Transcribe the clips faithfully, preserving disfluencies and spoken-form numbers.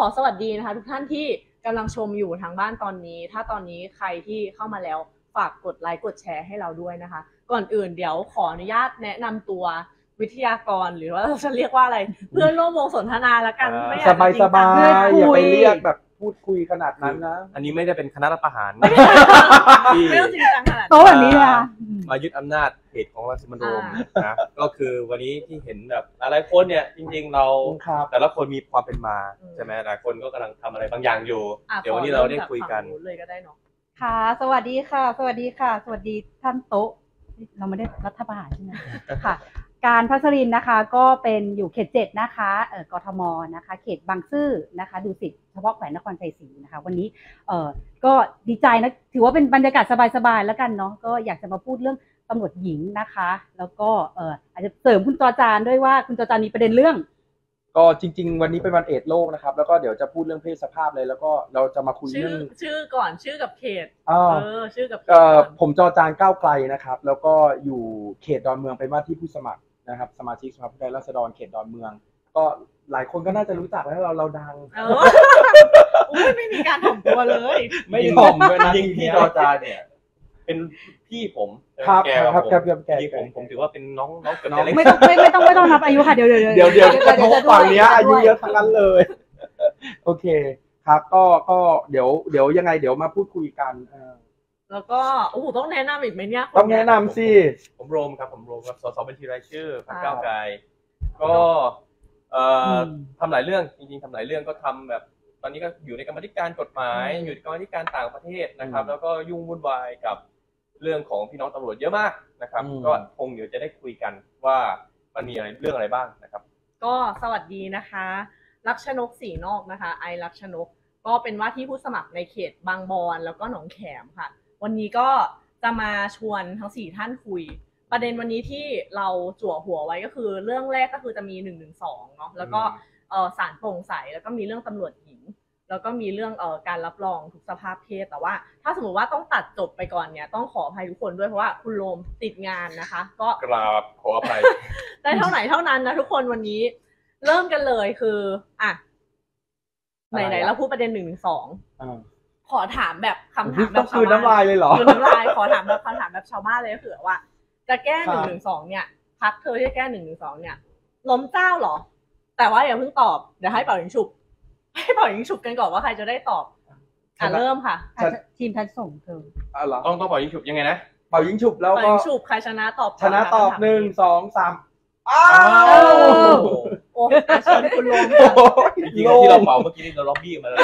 อสวัสดีนะคะทุกท่านที่กำลังชมอยู่ทางบ้านตอนนี้ถ้าตอนนี้ใครที่เข้ามาแล้วฝากกดไลค์กดแชร์ให้เราด้วยนะคะก่อนอื่นเดี๋ยวขออนุญาตแนะนำตัววิทยากรหรือว่าจะเรียกว่าอะไรเพื่อนร่วมวงสนทนาแล้วกันไม่อยากสบายสบายอย่าไปเรียกแบบพูดคุยขนาดนั้นนะอันนี้ไม่ได้เป็นคณะรัฐประหารไม่ต้องจริงจังขนาดนั้นโต๊ะแบบนี้เลยมายึดอำนาจเพจของรังสิมันโรมนะก็คือวันนี้ที่เห็นแบบหลายคนเนี่ยจริงๆเราแต่ละคนมีความเป็นมาใช่ไหมหลายคนก็กำลังทำอะไรบางอย่างอยู่เดี๋ยววันนี้เราได้คุยกันเลยก็ได้เนาะค่ะสวัสดีค่ะสวัสดีค่ะสวัสดีท่านโต๊ะเราไม่ได้รัฐประหารใช่ไหมค่ะการพัชรินนะคะก็เป็นอยู่เขตเจ็ดนะคะเอ่อกทมนะคะเขตบางซื่อนะคะดุสิตเฉพาะแขวงนครชัยศรีนะคะวันนี้เอ่อก็ดีใจนะถือว่าเป็นบรรยากาศสบายๆแล้วกันเนาะก็อยากจะมาพูดเรื่องตำรวจหญิงนะคะแล้วก็เอ่ออาจจะเสริมคุณจอจานด้วยว่าคุณจอจานมีประเด็นเรื่องก็จริงๆวันนี้เป็นวันเอดส์โลกนะครับแล้วก็เดี๋ยวจะพูดเรื่องเพศสภาพเลยแล้วก็เราจะมาคุยเรื่องชื่อก่อนชื่อกับเขตเออชื่อกับเอ่อผมจอจานก้าวไกลนะครับแล้วก็อยู่เขตดอนเมืองเป็นว่าที่ผู้สมัครนะครับสมาชิกสภาผู้แทนราษฎรเขตดอนเมืองก็หลายคนก็น่าจะรู้จักแล้วเราเราดังเอออุ้ยไม่มีการถ่อมตัวเลยไม่ถ่อมด้วยนะจริงพี่จอจานเนี่ยเป็นพี่ผมครับแกครับครับครับแกผมผมถือว่าเป็นน้องน้องกันไม่ต้องไม่ไม่ต้องไม่ต้องนับอายุค่ะเดี๋ยวเดี๋ยวเดี๋ยวเดี๋ยวฝั่งนี้อายุเยอะทั้งนั้นเลยโอเคครับก็ก็เดี๋ยวเดี๋ยวยังไงเดี๋ยวมาพูดคุยกันแล้วก็โอ้โหต้องแนะนำอีกไหมเนี่ยต้องแนะนำสิผมโรมครับผมโรมครับสสบัญชีรายชื่อพรรคก้าวไกลก็เอ่อทำหลายเรื่องจริงๆทำหลายเรื่องก็ทำแบบตอนนี้ก็อยู่ในกรรมธิการกฎหมายอยู่ในกรรมธิการต่างประเทศนะครับแล้วก็ยุ่งวุ่นวายกับเรื่องของพี่น้องตำรวจเยอะมากนะครับก็คงเดี๋ยวจะได้คุยกันว่ามันมีอะไรเรื่องอะไรบ้างนะครับก็สวัสดีนะคะลักษณกศรีนอกนะคะไอลักษณกก็เป็นว่าที่ผู้สมัครในเขตบางบอนแล้วก็หนองแขมค่ะวันนี้ก็จะมาชวนทั้งสี่ท่านคุยประเด็นวันนี้ที่เราจั่วหัวไว้ก็คือเรื่องแรกก็คือจะมีหนึ่งหนึ่งสองเนาะแล้วก็เอ่อศาลโปร่งใสแล้วก็มีเรื่องตำรวจหญิงแล้วก็มีเรื่องเอ่อการรับรองทุกสภาพเพศแต่ว่าถ้าสมมติว่าต้องตัดจบไปก่อนเนี่ยต้องขออภัยทุกคนด้วยเพราะว่าคุณโรมติดงานนะคะก็กราบขออภัยได้เท่าไหร่เท่านั้นนะทุกคนวันนี้เริ่มกันเลยคืออ่ะไหนๆเราพูดประเด็นหนึ่งหนึ่งสองขอถามแบบคำถามแบบชาวบ้านคือน้ำลายเลยเหรอคือน้ำลายขอถามแบบคำถามแบบชาวบ้านเลยก็คือว่าจะแก้หนึ่งหนึ่งสองเนี่ยพรรคเธอที่แก้หนึ่งหนึ่งสองเนี่ยล้มเจ้าเหรอแต่ว่าอย่าเพิ่งตอบเดี๋ยวให้เป่ายิงฉุบให้เป่ายิงฉุบกันก่อนว่าใครจะได้ตอบอ่ะเริ่มค่ะทีมทันส่งเธอต้องต้องเป่ายิงฉุบยังไงนะเป่ายิงฉุบแล้วก็เป่ายิงฉุบใครชนะตอบชนะตอบหนึ่งสองสามอ้าวโอ้เชิญคุณลงจริงๆที่เราเป่าเมื่อกี้นี่เราล็อบบี้มาแล้ว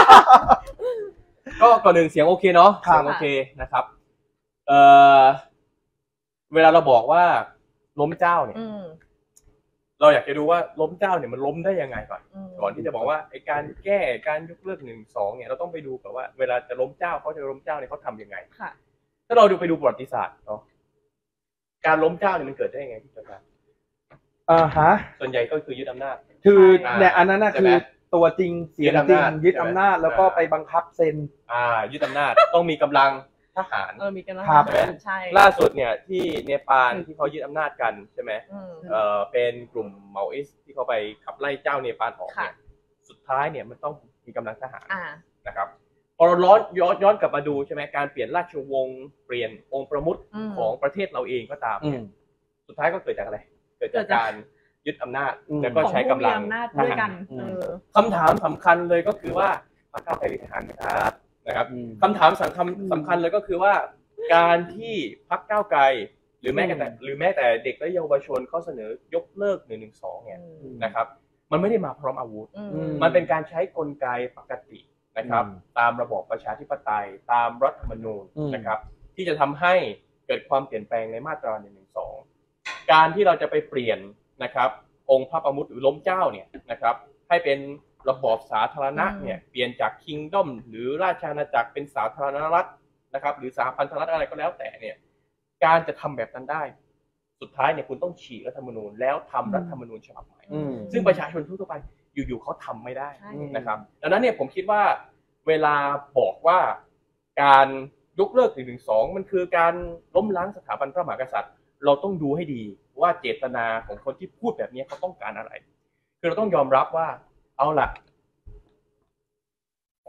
ก็ก่อนหนึ่งเสียงโอเคเนาะเสียงโอเคนะครับเอ่อเวลาเราบอกว่าล้มเจ้าเนี่ยเราอยากจะดูว่าล้มเจ้าเนี่ยมันล้มได้ยังไงก่อนก่อนที่จะบอกว่าไอ้การแก้การยกเลิกหนึ่งสองเนี่ยเราต้องไปดูก่อนว่าเวลาจะล้มเจ้าเขาจะล้มเจ้าเนี่ยเขาทำยังไงถ้าเราดูไปดูประวัติศาสตร์เนาะการล้มเจ้าเนี่ยมันเกิดได้ยังไงที่จะการอ่าฮะส่วนใหญ่ก็คือยึดอำนาจคือเนี่ยอันนั้นน่ะคือตัวจริงเสียงจริงยึดอำนาจแล้วก็ไปบังคับเซ็นอ่ายึดอำนาจต้องมีกำลังทหารเออมีกำลังทหารใช่ล่าสุดเนี่ยที่เนปาลที่เขายึดอำนาจกันใช่ไหมเออเป็นกลุ่มเมาอิสที่เขาไปขับไล่เจ้าเนปาลออกเนี่ยสุดท้ายเนี่ยมันต้องมีกำลังทหารนะครับพอเราย้อนย้อนย้อนกลับมาดูใช่ไหมการเปลี่ยนราชวงศ์เปลี่ยนองค์ประมุขของประเทศเราเองก็ตามสุดท้ายก็เกิดจากอะไรเกิดจากการยึดอำนาจแล้วก็ใช้กำลังทหารคำถามสำคัญเลยก็คือว่าพรรคก้าวไกลมีทหารไหมครับนะครับคำถามสำคัญสำคัญเลยก็คือว่าการที่พรรคก้าวไกลหรือแม้แต่หรือแม้แต่เด็กและเยาวชนเขาเสนอยกเลิกหนึ่งหนึ่งสองเนี่ยนะครับมันไม่ได้มาพร้อมอาวุธมันเป็นการใช้กลไกปกตินะครับตามระบอบประชาธิปไตยตามรัฐธรรมนูญนะครับที่จะทำให้เกิดความเปลี่ยนแปลงในมาตราหนึ่งหนึ่งสองการที่เราจะไปเปลี่ยนนะครับองค์พระประมุขหรือล้มเจ้าเนี่ยนะครับให้เป็นระบอบสาธารณะเนี่ยเปลี่ยนจากคิงดอมหรือราชอาณาจักรเป็นสาธารณรัฐนะครับหรือสหพันธรัฐอะไรก็แล้วแต่เนี่ยการจะทำแบบนั้นได้สุดท้ายเนี่ยคุณต้องฉีกรัฐธรรมนูญแล้วทำรัฐธรรมนูญฉบับใหม่ซึ่งประชาชนทั่วไปอยู่ๆเขาทำไม่ได้นะครับดังนั้นเนี่ยผมคิดว่าเวลาบอกว่าการยกเลิกหนึ่งหนึ่งสองมันคือการล้มล้างสถาบันพระมหากษัตริย์เราต้องดูให้ดีว่าเจตนาของคนที่พูดแบบนี้เขาต้องการอะไรคือเราต้องยอมรับว่าเอาล่ะ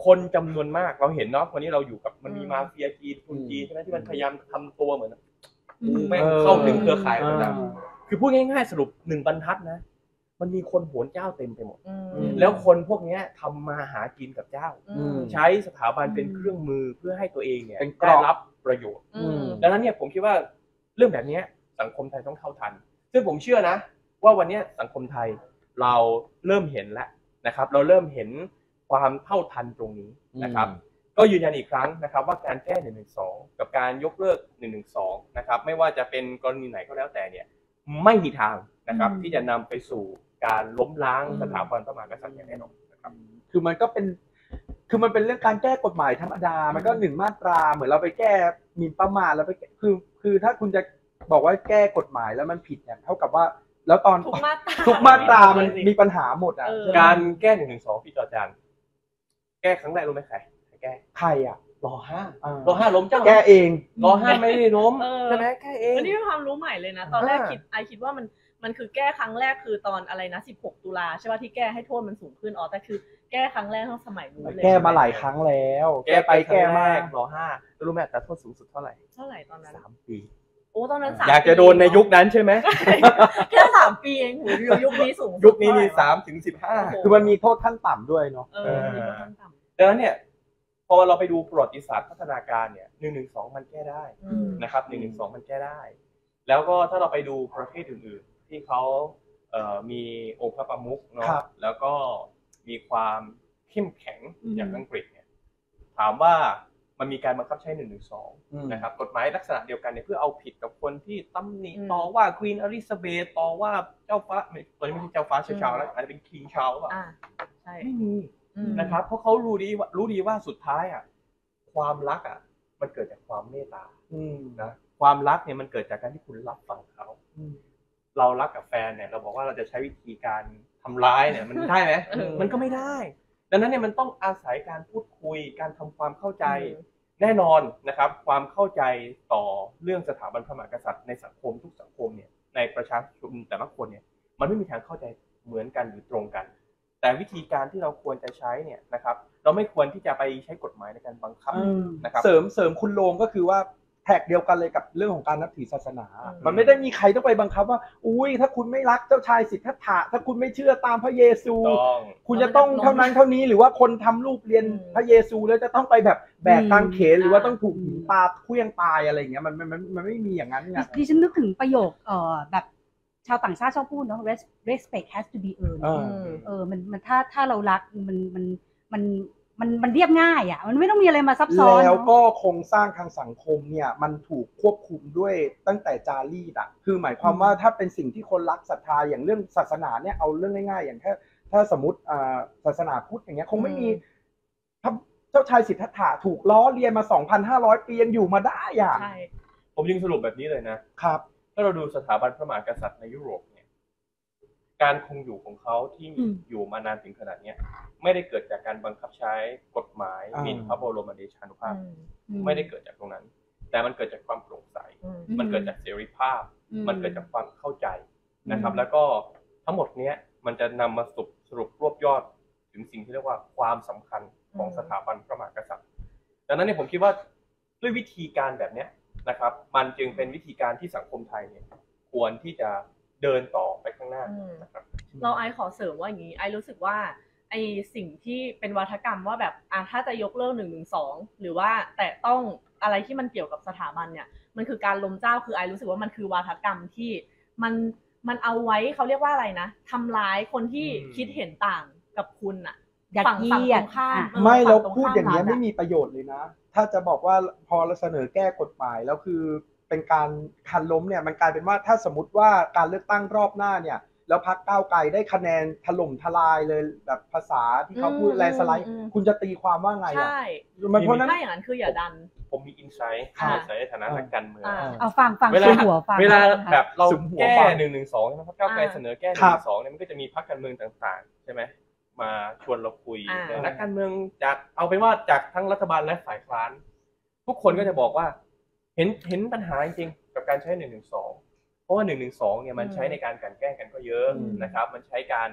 คนจำนวนมากเราเห็นเนาะวันนี้เราอยู่กับมันมีอืมมาเฟียจีนทุนจีนใช่ไหมที่มันพยายามทำตัวเหมือนอืมแม่งเออเข้าถึงเครือข่ายต่างเออๆคือพูดง่ายๆสรุปหนึ่งบรรทัดนะ มันมีคนโหนเจ้าเต็มไปหมดอืมอืมแล้วคนพวกเนี้ยทำมาหากินกับเจ้าอืมใช้สถาบันเป็นเครื่องมือเพื่อให้ตัวเองเนี่ยเป็นเกราะได้รับประโยชน์อืมดังนั้นเนี่ยผมคิดว่าเรื่องแบบเนี้ยสังคมไทยต้องเท่าทัน ซึ่งผมเชื่อนะ ว่าวันเนี้ยสังคมไทยเราเริ่มเห็นแล้วนะครับ เราเริ่มเห็นความเท่าทันตรงนี้นะครับ ก็ยืนยันอีกครั้งนะครับว่าการแก้หนึ่งหนึ่งสองกับการยกเลิกหนึ่งหนึ่งสองนะครับไม่ว่าจะเป็นกรณีไหนก็แล้วแต่เนี่ยไม่มีทางนะครับอืมที่จะนำไปสู่การล้มล้างอืมสถาบันพระมหากษัตริย์อย่างแน่นอนนะครับคือมันก็เป็น คือมันเป็นเรื่องการแก้กฎหมายธรรมดา มันก็หนึ่งมาตราเหมือนเราไปแก้หมิ่นประมาทแล้วไปแก้คือ คือถ้าคุณจะบอกว่าแก้กฎหมายแล้วมันผิดเนี่ยเท่ากับว่า แล้วตอนทุกมาตราทุกมาตรามันมีปัญหาหมดอ่ะเออใช่ไหมการแก้หนึ่งหนึ่งสองพี่จอจานแก้ครั้งแรกรู้ไหมใครใครแก้ใครอ่ะรอห้าอ่ารอห้าล้มเจ้าแก้เองรอห้าไม่ได้ล้มเออใช่ไหมแก้เองอันนี้เป็นความรู้ใหม่เลยนะ ตอนแรกอ่าคิดไอคิดว่ามันมันคือแก้ครั้งแรกคือตอนอะไรนะสิบหกตุลาใช่ป่ะที่แก้ให้โทษมันสูงขึ้นอ๋อแต่คือแก้ครั้งแรกทั้งสมัยนู้นเลยแก้มาหลายครั้งแล้ว แก้ไปแก้มารอห้าแล้วรู้ไหมแต่โทษสูงสุดเท่าไหร่เท่าไหร่ตอนนั้นสามปีโอ้ตอนนั้นสามอยากจะโดนในยุคนั้นใช่ไหมแค่สามปีเองหูยุคนี้สูงสุดยุคนี้มีเท่าไหร่วะสามถึงสิบห้าโโหคือมันมีโทษขั้นต่ำด้วยเนาะเออมีคนขั้นต่ำดังนั้นเนี่ยพอเราไปดูประวัติศาสตร์พัฒนาการเนี่ยหนึ่งหนึ่งสองมันแก้ได้อืมนะครับหนึ่งหนึ่งสองมันแก้ได้ แล้วก็ถ้าเราไปดูประเทศอื่นๆ ที่เขาเอ่อมีองค์พระประมุขเนาะครับแล้วก็มีความเข้มแข็งอืมอย่างอังกฤษเนี่ยถามว่ามันมีการบังคับใช้หนึ่งหนึ่งสองอืมนะครับกฎหมายลักษณะเดียวกันเนี่ยเพื่อเอาผิดกับคนที่ตำหนิอืมต่อว่าควีนอลิซาเบธต่อว่าเจ้าฟ้าไม่ตอนนี้ไม่ใช่เจ้าฟ้าเชาชาวแล้วอาจจะเป็นคิงชาวหรือเปล่าอ่าใช่ไม่มีอืมนะครับเพราะเขารู้ดีว่ารู้ดีว่าสุดท้ายอ่ะความรักอ่ะมันเกิดจากความเมตตาอืมนะความรักเนี่ยมันเกิดจากการที่คุณรับฟังเขาอืมเรารักกับแฟนเนี่ยเราบอกว่าเราจะใช้วิธีการทำร้ายเนี่ยมันได้ไหมเออมันก็ไม่ได้ ดังนั้นเนี่ยมันต้องอาศัยการพูดคุยการทำความเข้าใจอืมแน่นอนนะครับความเข้าใจต่อเรื่องสถาบันพระมหากษัตริย์ในสังคมทุกสังคมเนี่ยในประชาชนแต่ละคนเนี่ยมันไม่มีทางเข้าใจเหมือนกันหรือตรงกัน แต่วิธีการที่เราควรจะใช้เนี่ยนะครับเราไม่ควรที่จะไปใช้กฎหมายในการบังคับอืมนะครับเสริมเสริมคุณโลงก็คือว่าแท็กเดียวกันเลยกับเรื่องของการนับถือศาสนาอืมมันไม่ได้มีใครต้องไปบังคับว่า อุ้ยถ้าคุณไม่รักเจ้าชายสิทธัตถะถ้าคุณไม่เชื่อตามพระเยซูต้องคุณจะต้องเท่านั้นเท่านี้หรือว่าคนทำรูปเรียนอืมพระเยซูแล้วจะต้องไปแบบแบกกางเขนหรือว่าอ่าต้องถูกหินปาเคลื่องตายอะไรอย่างเงี้ยมันมันมันมันไม่มีอย่างนั้นไงดิฉันนึกถึงประโยคเอ่อแบบชาวต่างชาติชอบพูดเนาะ Res- respect has to be earned เอออืมเออมันมันถ้าถ้าเรารักมันมันมันมันมันเรียบง่ายอ่ะมันไม่ต้องมีอะไรมาซับซ้อนแล้วเนอะก็โครงสร้างทางสังคมเนี่ยมันถูกควบคุมด้วยตั้งแต่จารีตอ่ะคือหมายความว่าถ้าเป็นสิ่งที่คนรักศรัทธาอย่างเรื่องศาสนาเนี่ยเอาเรื่องง่ายๆ อย่างแค่ถ้าสมมติอ่าศาสนาพุทธอย่างเงี้ยคงไม่มีพระเจ้าชายสิทธัตถะถูกล้อเลียนมา สองพันห้าร้อย ปียังอยู่มาได้อ่ะใช่ผมยิงสรุปแบบนี้เลยนะครับ ถ้าเราดูสถาบันพระมหากษัตริย์ในยุโรปเนี่ยการคงอยู่ของเขาที่อืมอยู่มานานถึงขนาดเนี้ยไม่ได้เกิดจากการบังคับใช้กฎหมายอ่าหมิ่นพระบรมเดชานุภาพอืมอืไม่ได้เกิดจากตรงนั้น แต่มันเกิดจากความโปร่งใสอืมมันเกิดจากเสรีภาพอืมันเกิดจากความเข้าใจนะครับอืมแล้วก็ทั้งหมดเนี้ยมันจะนำมาสรุปสรุปรวบยอดถึงสิ่งที่เรียกว่าความสำคัญของสถาบันพระมหากษัตริย์ ดังนั้นเนี่ยผมคิดว่าด้วยวิธีการแบบเนี้ยนะครับ มันจึงเป็นวิธีการที่สังคมไทยเนี่ยควรที่จะเดินต่อไปข้างหน้าอืมนะครับเราไอขอเสริมว่าอย่างนี้ไอรู้สึกว่าไอสิ่งที่เป็นวัฒกรรมว่าแบบอ่ะถ้าจะยกเลิกหนึ่งหนึ่งสองหรือว่าแต่ต้องอะไรที่มันเกี่ยวกับสถาบันเนี่ยมันคือการล้มเจ้าคือไอรู้สึกว่ามันคือวัฒกรรมที่มันมันเอาไว้เขาเรียกว่าอะไรนะทำร้ายคนที่อืมคิดเห็นต่างกับคุณอะยัดฝั่งเยีฝั่งยตดรงข้ามอ่ะเออไม่ฝั่เราตรงพูดข้มอย่างเงี้ยรัฐไม่มีประโยชน์เลยนะ ถ้าจะบอกว่าพอเราเสนอแก้กฎหมายแล้วคือเป็นการคันล้มเนี่ยมันกลายเป็นว่าถ้าสมมติว่าการเลือกตั้งรอบหน้าเนี่ยแล้วพรรคก้าวไกลได้คะแนนถล่มทลายเลยแบบภาษาที่เขาพูดอืมแลนด์สไลด์อืมคุณจะตีความว่าไงอ่ะใช่มันเพราะนั้นถ้าอย่างนั้นคืออย่าดันผมมีอินไซต์อ่าอินไซต์ในฐานะนักการเมืองอ่าเอาฟังฟังเวลาซุมหัวฟังเวลานะคะแบบเราสุมหัวแก้ฟังหนึ่งหนึ่งสองนะครับก้าวไกลอ่าเสนอแก้หครันึ่บงสองเนี่ยมันก็จะมีพรรคการเมืองต่างๆใช่ไหมมาชวนเราคุยอ่าแต่นักการเมืองจากเอาเป็นว่าจากทั้งรัฐบาลและฝ่ายค้านทุกคนก็จะบอกว่า เห็นเห็นปัญหาจริงๆกับการใช้หนึ่งหนึ่งสองเพราะว่าหนึ่งหนึ่งสองเนี่ยมันใช้ในการกลั่นแกล้งกันก็เยอะอืมนะครับ มันใช้การ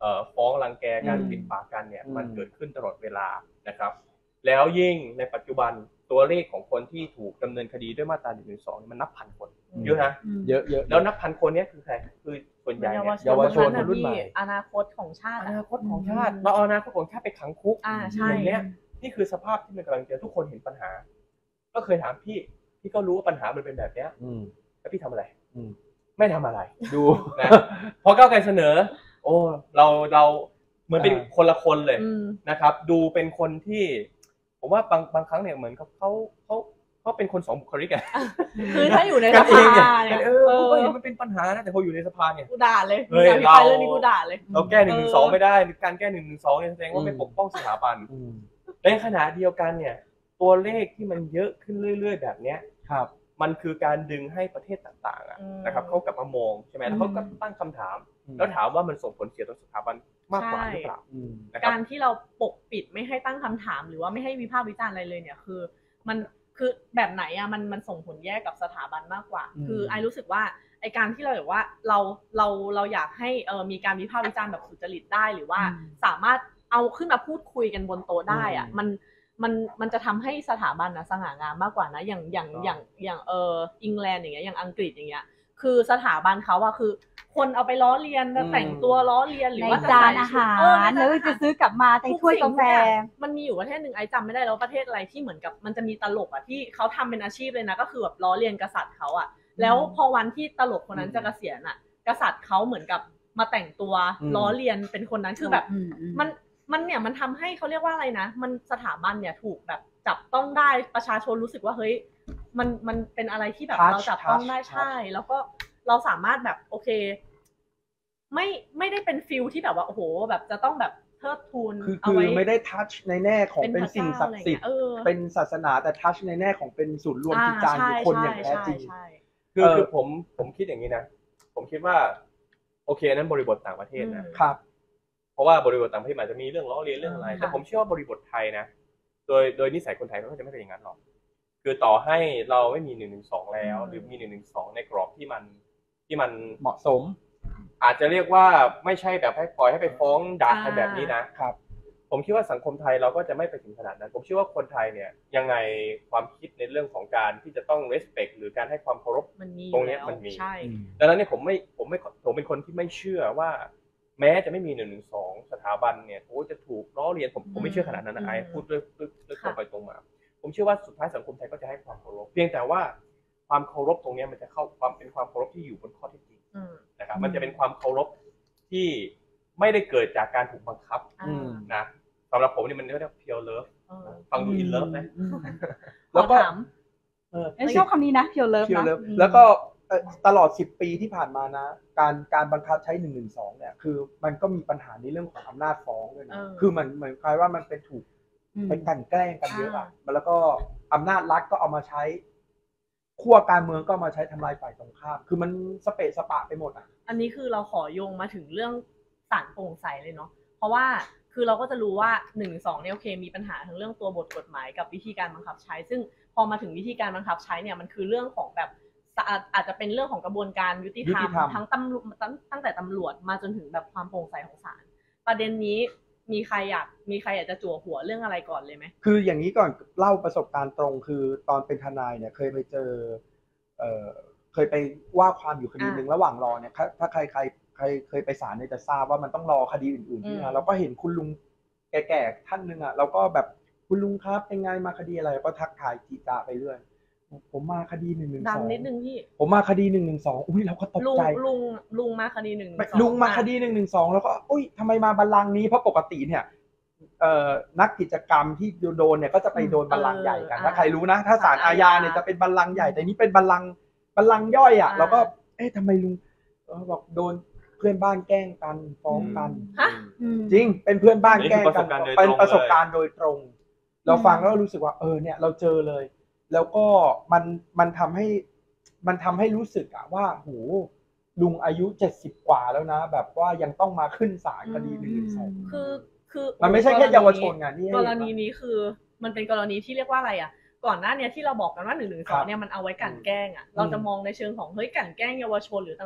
เอ่อฟ้องรังแกการอืมปิดปากกันเนี่ยอืมมันเกิดขึ้นตลอดเวลานะครับ แล้วยิ่งในปัจจุบันตัวเลขของคนที่ถูกดำเนินคดีด้วยมาตราหนึ่งหนึ่งสองมันนับพันคนเยอะนะอืมเยอะเยอะแล้วนับพันคนเนี้ยคือใครคือส่วนใหญ่เนี่ยเยาวชนคคนรุ่นใหม่ที่อนาคตของชาติออะนาคตของชาติเราเอาอนาคตของชาติไปขังคุกอ่าใช่อย่างเนี้ยนี่คือสภาพที่มันกำลังเจอทุกคนเห็นปัญหา ก็เคยถามพี่พี่ก็รู้ว่าปัญหามันเป็นแบบเนี้ยอืมแล้วพี่ทำอะไรอืมไม่ทำอะไรดูนะพอก้าวไกลเสนอ โอ้เราเราเหมือนเป็นอ่าคนละคนเลยอืมนะครับ ดูเป็นคนที่ ผมว่าบางบางครั้งเนี่ยเหมือนกับเขาเขาเขาเป็นคนสองบุคลิกอะคือถ้าอยู่ในสกันเองภาเนี่ยเนี่ยเออผมก็เห็นมันเป็นปัญหานะแต่พออยู่ในสภาเนี่ยกูด่าเลยเฮ้ยมีการพิพายเราเรื่องนี้กูด่าเลยเราแก้หนึ่งหนึ่งสองเออไม่ได้การแก้หนึ่งหนึ่งสองเนี่ยแสดงว่าไม่อืมปกป้องสถาบันอืมในขณะเดียวกันเนี่ยตัวเลขที่มันเยอะขึ้นเรื่อยๆแบบเนี้ยครับมันคือการดึงให้ประเทศต่างๆอะอืมนะครับเขากลับมามองใช่ไหมแล้วเขาก็ตั้งคำถาม แล้วถามว่ามันส่งผลเสียต่อสถาบันมากกว่าหรือเปล่าอืมนะครับการที่เราปกปิดไม่ให้ตั้งคำถามหรือว่าไม่ให้วิพากษ์วิจารณ์อะไรเลยเนี่ยคือมันคือแบบไหนอะมันมันส่งผลแย่กับสถาบันมากกว่าอืมคือไอรู้สึกว่าไอการที่เราแบบว่าเราเราเราอยากให้เออมีการวิพากษ์วิจารณ์แบบสุจริตได้หรือว่าอืมสามารถเอาขึ้นมาพูดคุยกันบนโต๊ะได้อะอืมมันมันมันจะทำให้สถาบันนะสง่างามมากกว่านะอย่างอย่างอ๋อออย่างอย่างเอออังกฤษอย่างเงี้ยอย่างอังกฤษอย่างเงี้ยคือสถาบันเขาอะคือ คนเอาไปล้อเลียนแล้วแต่งตัวล้อเลียนหรือในว่าจะจานใส่อาชุดหารเออในแล้วจานอาหารจะซื้อกลับมาในถ้วยกาแฟมันมีอยู่ประเทศหนึ่งไอจำไม่ได้แล้วประเทศอะไรที่เหมือนกับมันจะมีตลกอ่ะที่เขาทำเป็นอาชีพเลยนะก็คือแบบล้อเลียนกษัตริย์เขาอ่ะแล้วพอวันที่ตลกคนนั้นจะเกษียณอ่ะกษัตริย์เขาเหมือนกับมาแต่งตัวอืมล้อเลียนเป็นคนนั้นคือแบบอืมอืมมันมันเนี่ยมันทำให้เขาเรียกว่าอะไรนะมันสถาบันเนี่ยถูกแบบจับต้องได้ประชาชนรู้สึกว่าเฮ้ยมันมันเป็นอะไรที่แบบ Touch เราจับต้องได้ touch ใช่ แล้วก็เราสามารถแบบโอเค ไม่ไม่ได้เป็นฟิลที่แบบว่าโอ้โหแบบจะต้องแบบเทิดทูนคือเอาคือไว้ไม่ได้ทัชในแน่ของเป็นเป็นพระสิ่งเจ้าศักดิ์สิทธิ์อะไรเงี้ยเออเป็นศาสนาแต่ทัชในแน่ของเป็นศูนย์รวมจิตใจของคนอย่างแท้จริงใช่คือเออคือผมผมคิดอย่างนี้นะ ผมคิดว่า โอเคอันนั้นบริบทต่างประเทศนะอืมครับเพราะว่าบริบทต่างประเทศอาจจะมีเรื่องล้อเลียนเรื่องอะไรค่ะแต่ผมเชื่อว่าบริบทไทยนะ โดยโดยนิสัยคนไทยก็จะไม่เป็นอย่างนั้นหรอก คือต่อให้เราไม่มีหนึ่งหนึ่งสองแล้ว หรือมีหนึ่งหนึ่งสองในกรอบที่มันที่มันเหมาะสมอาจจะเรียกว่าไม่ใช่แบบให้ปล่อยให้ไปฟ้องด่าใครแบบนี้นะครับผมคิดว่าสังคมไทยเราก็จะไม่ไปถึงขนาดนั้น ผมเชื่อว่าคนไทยเนี่ยยังไงความคิดในเรื่องของการที่จะต้อง respect หรือการให้ความเคารพมันมีตรงเนี้ยแล้วมันมีใช่ดังนั้นเนี่ยผมไม่ผมไม่ผมเป็นคนที่ไม่เชื่อว่า แม้จะไม่มีหนึ่งหนึ่งสองสถาบันเนี่ยโอ้จะถูกล้อเลียนผมผมไม่เชื่อขนาดนั้นนะอืมไอ้พูดด้วยด้วยด้วยตรงค่ะไปตรงมา ผมเชื่อว่าสุดท้ายสังคมไทยก็จะให้ความเคารพเพียงแต่ว่าความเคารพตรงเนี้ยมันจะเข้าความเป็นความเคารพที่อยู่บนข้อเท็จจริงอืมนะครับอืมมันจะเป็นความเคารพที่ไม่ได้เกิดจากการถูกบังคับอ่าอืมนะสำหรับผมนี่มันเรียกว่า pure love เออฟังดู in love นะอืมแล้วก็ขอถามเออเอ้ยชอบคำนี้นะเพียวเลิฟเพียวนะเลิฟอืมแล้วก็เอ่อตลอดสิบปีที่ผ่านมานะ การการบังคับใช้หนึ่งหนึ่งสองเนี่ยคือมันก็มีปัญหาในเรื่องของอำนาจฟ้องด้วยนะเออคือเหมือนเหมือนคล้ายว่ามันเป็นถูกอืมเป็นกลั่นแกล้งกันเยอะอ่าอ่ะแล้วก็อำนาจรัฐก็เอามาใช้ขั้วการเมืองก็เอามาใช้ทำลายฝ่ายตรงข้าม คือมันสเปะสปะไปหมดอ่ะอันนี้คือเราขอโยงมาถึงเรื่องศาลโปร่งใสเลยเนาะ เพราะว่าคือเราก็จะรู้ว่าหนึ่งสองเนี่ยโอเคมีปัญหาทั้งเรื่องตัวบทกฎหมายกับวิธีการบังคับใช้ ซึ่งพอมาถึงวิธีการบังคับใช้เนี่ยมันคือเรื่องของแบบอาจอาจจะเป็นเรื่องของกระบวนการยุติธรรยุมติธรรมทั้งตำรวจตั้งตั้งแต่ตำรวจมาจนถึงแบบความโปร่งใสของศาลประเด็นนี้มีใครอยากมีใครอยากจะจั่วหัวเรื่องอะไรก่อนเลยไหมคืออย่างนี้ก่อนเล่าประสบการณ์ตรงคือตอนเป็นทนายเนี่ยเคยไปเจอเอ่อเคยไปว่าความอยู่คดีหนึ่งระหว่างรอเนี่ยถ้าถ้าใครใครใครเคยไปศาลเนี่ยจะทราบว่ามันต้องรอคดีอื่นๆที่อืนะมเราก็เห็นคุณลุงแก่ๆท่านหนึ่งอ่ะเราก็แบบคุณลุงครับเป็นไงมาคดีอะไรก็ทักทายจีจาไปเรื่อยผมมาคดีหนึ่งหนึ่งดัสงองนิดนึงพี่ผมมาคดีหนึ่งหนึ่งสองอุ้ยเราก็ตกลุงใจลุงลุงมาคดีหนึ่งไม่สองลุงมาอ่ะคดีหนึ่งหนึ่งสองแล้วก็อุ้ยทำไมมาบัลลังก์นี้เพราะปกติเนี่ยเอ่อนักกิจกรรมที่โดนเนี่ยก็จะไปโดนบัลลังก์ใหญ่กันถ้าใครรู้นะถ้าศาลอาญาเนี่ยจะเป็นบัลลังก์ใหญ่แต่นี่เป็นบัลลังก์บัลลังก์ย่อยอ่ะเราก็เอ๊ะทำไมลุงเออบอกโดนเพื่อนบ้านแกล้งกันฟ้องกันฮะอืมจริงเป็นเพื่อนบ้านแกล้งกันนี่คือเป็นปประ ระสสบบ กาการ รณ์ณ์โดโดยยตตรรง ง เราฟังแล้วรู้สึกว่าเออเนี่ยเราเจอเลย แล้วก็มันมันทำให้มันทำให้รู้สึกอะว่าโหลุงอายุเจ็ดสิบกว่าแล้วนะ แบบว่ายังต้องมาขึ้นศาลคดีหนึ่งหนึ่งสองคือคือมันไม่ใช่แค่เยาวชนไงนี่ให้กเห็นรว่าณีนี้คือมันเป็นกรณีที่เรียกว่าอะไรอ่ะ ก่อนหน้าเนี้ยที่เราบอกกันว่าหนึ่งหนึ่งสครัองบเนี่ยมันเอาไว้กลั่นแกล้งอ่ะเราจะมองในเชิงของเฮ้ยกลั่นแกล้งเยาวชนหรือต่างๆ